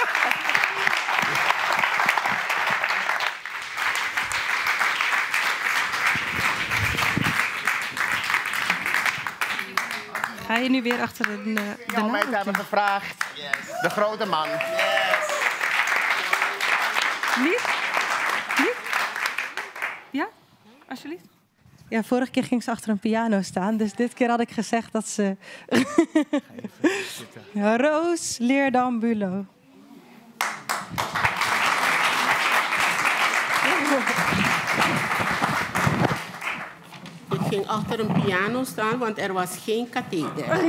Ga je nu weer achter de om mij te hebben gevraagd. Yes. De grote man. Yes. Lies? Lies? Ja? Alsjeblieft. Ja, vorige keer ging ze achter een piano staan. Dus dit keer had ik gezegd dat ze... Roos Leerdam Bulo. Ik ging achter een piano staan, want er was geen katheder.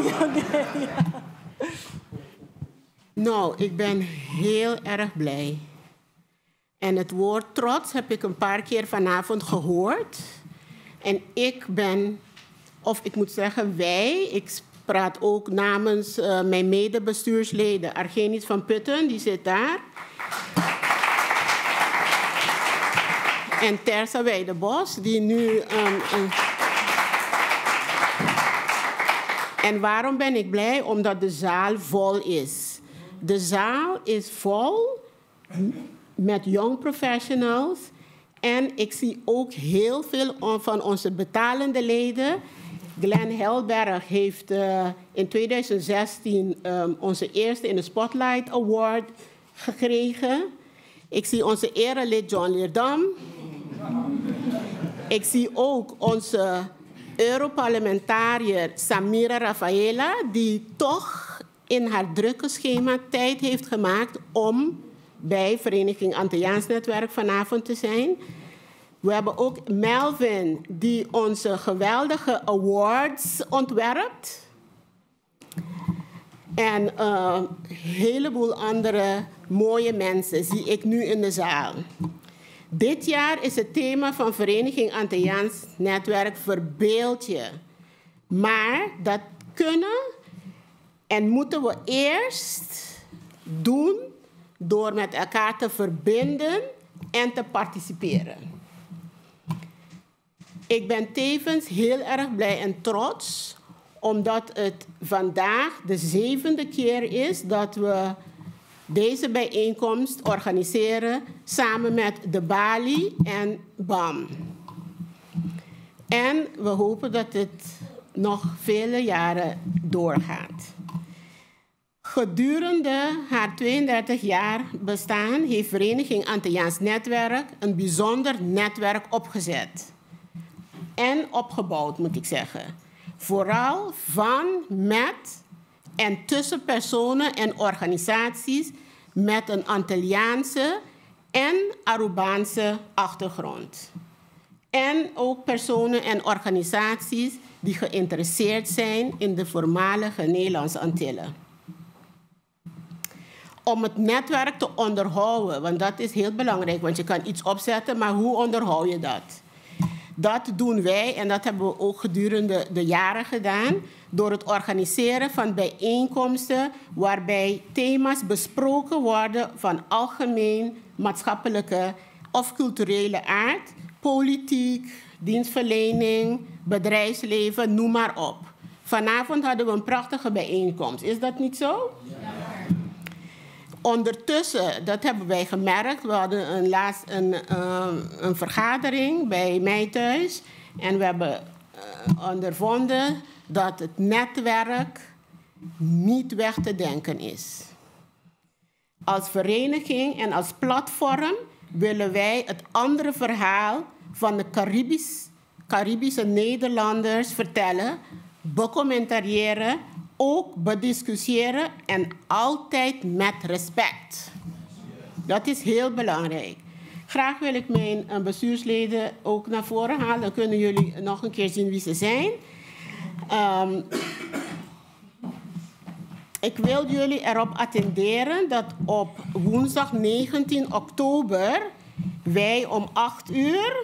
Nou, ik ben heel erg blij. En het woord trots heb ik een paar keer vanavond gehoord. En ik ben, of ik moet zeggen wij, ik praat ook namens mijn medebestuursleden. Argenis van Putten, die zit daar. En Tersa Weidebos, die nu... En waarom ben ik blij? Omdat de zaal vol is. De zaal is vol met young professionals. En ik zie ook heel veel van onze betalende leden. Glenn Helberg heeft in 2016 onze eerste in de Spotlight Award gekregen. Ik zie onze erelid John Leerdam. Ik zie ook onze Europarlementariër Samira Rafaela, die toch in haar drukke schema tijd heeft gemaakt om bij Vereniging Antilliaans Netwerk vanavond te zijn. We hebben ook Melvin, die onze geweldige awards ontwerpt. En een heleboel andere mooie mensen zie ik nu in de zaal. Dit jaar is het thema van Vereniging Antilliaans Netwerk Verbeeld je. Maar dat kunnen en moeten we eerst doen door met elkaar te verbinden en te participeren. Ik ben tevens heel erg blij en trots, omdat het vandaag de 7e keer is dat we deze bijeenkomst organiseren samen met de Bali en BAM. En we hopen dat het nog vele jaren doorgaat. Gedurende haar 32 jaar bestaan heeft Vereniging Antilliaans Netwerk een bijzonder netwerk opgezet. En opgebouwd, moet ik zeggen. Vooral van, met en tussen personen en organisaties met een Antilliaanse en Arubaanse achtergrond. En ook personen en organisaties die geïnteresseerd zijn in de voormalige Nederlandse Antillen. Om het netwerk te onderhouden, want dat is heel belangrijk, want je kan iets opzetten, maar hoe onderhoud je dat? Dat doen wij en dat hebben we ook gedurende de jaren gedaan door het organiseren van bijeenkomsten waarbij thema's besproken worden van algemeen maatschappelijke of culturele aard, politiek, dienstverlening, bedrijfsleven, noem maar op. Vanavond hadden we een prachtige bijeenkomst. Is dat niet zo? Ja. Ondertussen, dat hebben wij gemerkt, we hadden laatst een vergadering bij mij thuis en we hebben ondervonden dat het netwerk niet weg te denken is. Als vereniging en als platform willen wij het andere verhaal van de Caribisch Caribische Nederlanders vertellen, becommentariëren, ook bediscussiëren en altijd met respect. Dat is heel belangrijk. Graag wil ik mijn bestuursleden ook naar voren halen. Dan kunnen jullie nog een keer zien wie ze zijn. Ik wil jullie erop attenderen dat op woensdag 19 oktober wij om 8 uur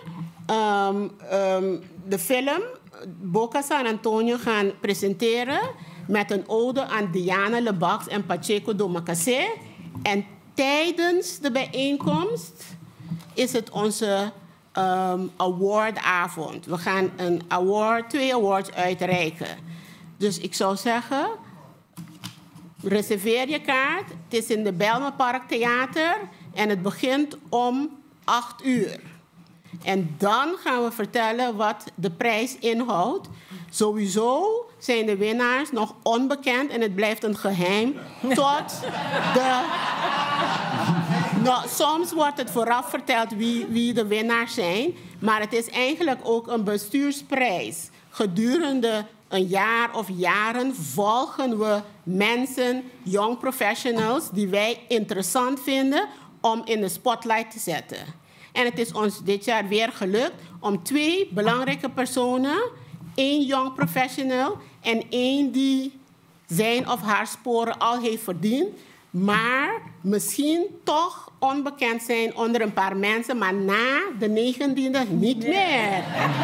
de film Boca San Antonio gaan presenteren met een ode aan Diana Lebax en Pacheco Domacacé. En tijdens de bijeenkomst is het onze awardavond. We gaan 2 awards uitreiken. Dus ik zou zeggen, reserveer je kaart. Het is in de Bijlmerpark Theater en het begint om 8 uur. En dan gaan we vertellen wat de prijs inhoudt. Sowieso zijn de winnaars nog onbekend en het blijft een geheim tot de... Nou, soms wordt het vooraf verteld wie de winnaars zijn, maar het is eigenlijk ook een bestuursprijs. Gedurende een jaar of jaren volgen we mensen, young professionals, die wij interessant vinden om in de spotlight te zetten. En het is ons dit jaar weer gelukt om 2 belangrijke personen, 1 young professional en 1 die zijn of haar sporen al heeft verdiend, maar misschien toch onbekend zijn onder een paar mensen, maar na de 19e niet meer.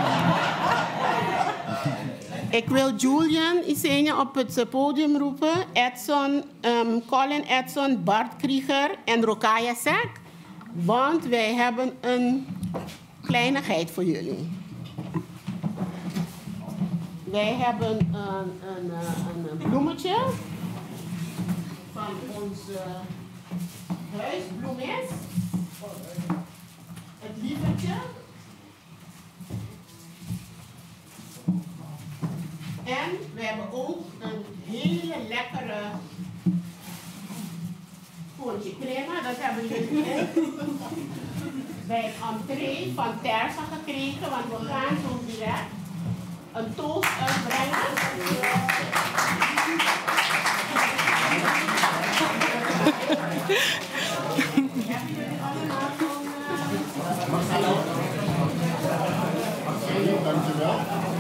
Ik wil Julian Isenia op het podium roepen, Colin Edson, Bart Krieger en Rokaya Sek, want wij hebben een kleinigheid voor jullie. Wij hebben een bloemetje van ons huisbloemis. Het lievertje. En we hebben ook een hele lekkere kontje crema. Dat hebben jullie bij het entree van Terza gekregen, want we gaan zo direct een toast uitbrengen. Dankjewel.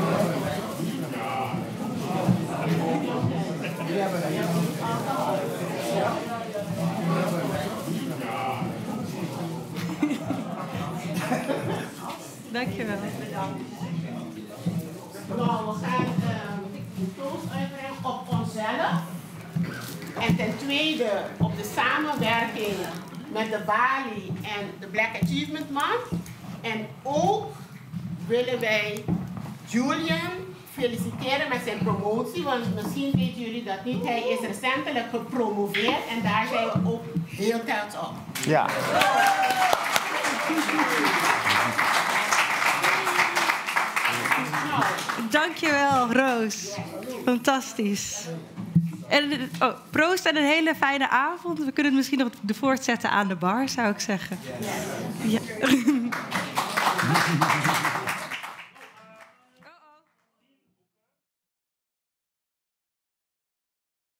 Dankjewel. Nou, we gaan een toast uitbrengen op onszelf. En ten tweede op de samenwerking met de Bali en de Black Achievement Month. En ook willen wij Julian feliciteren met zijn promotie. Want misschien weten jullie dat niet. Hij is recentelijk gepromoveerd en daar zijn we ook heel trots op. Ja. Dankjewel, Roos. Fantastisch. En, proost en een hele fijne avond. We kunnen het misschien nog voortzetten aan de bar, zou ik zeggen. Ja.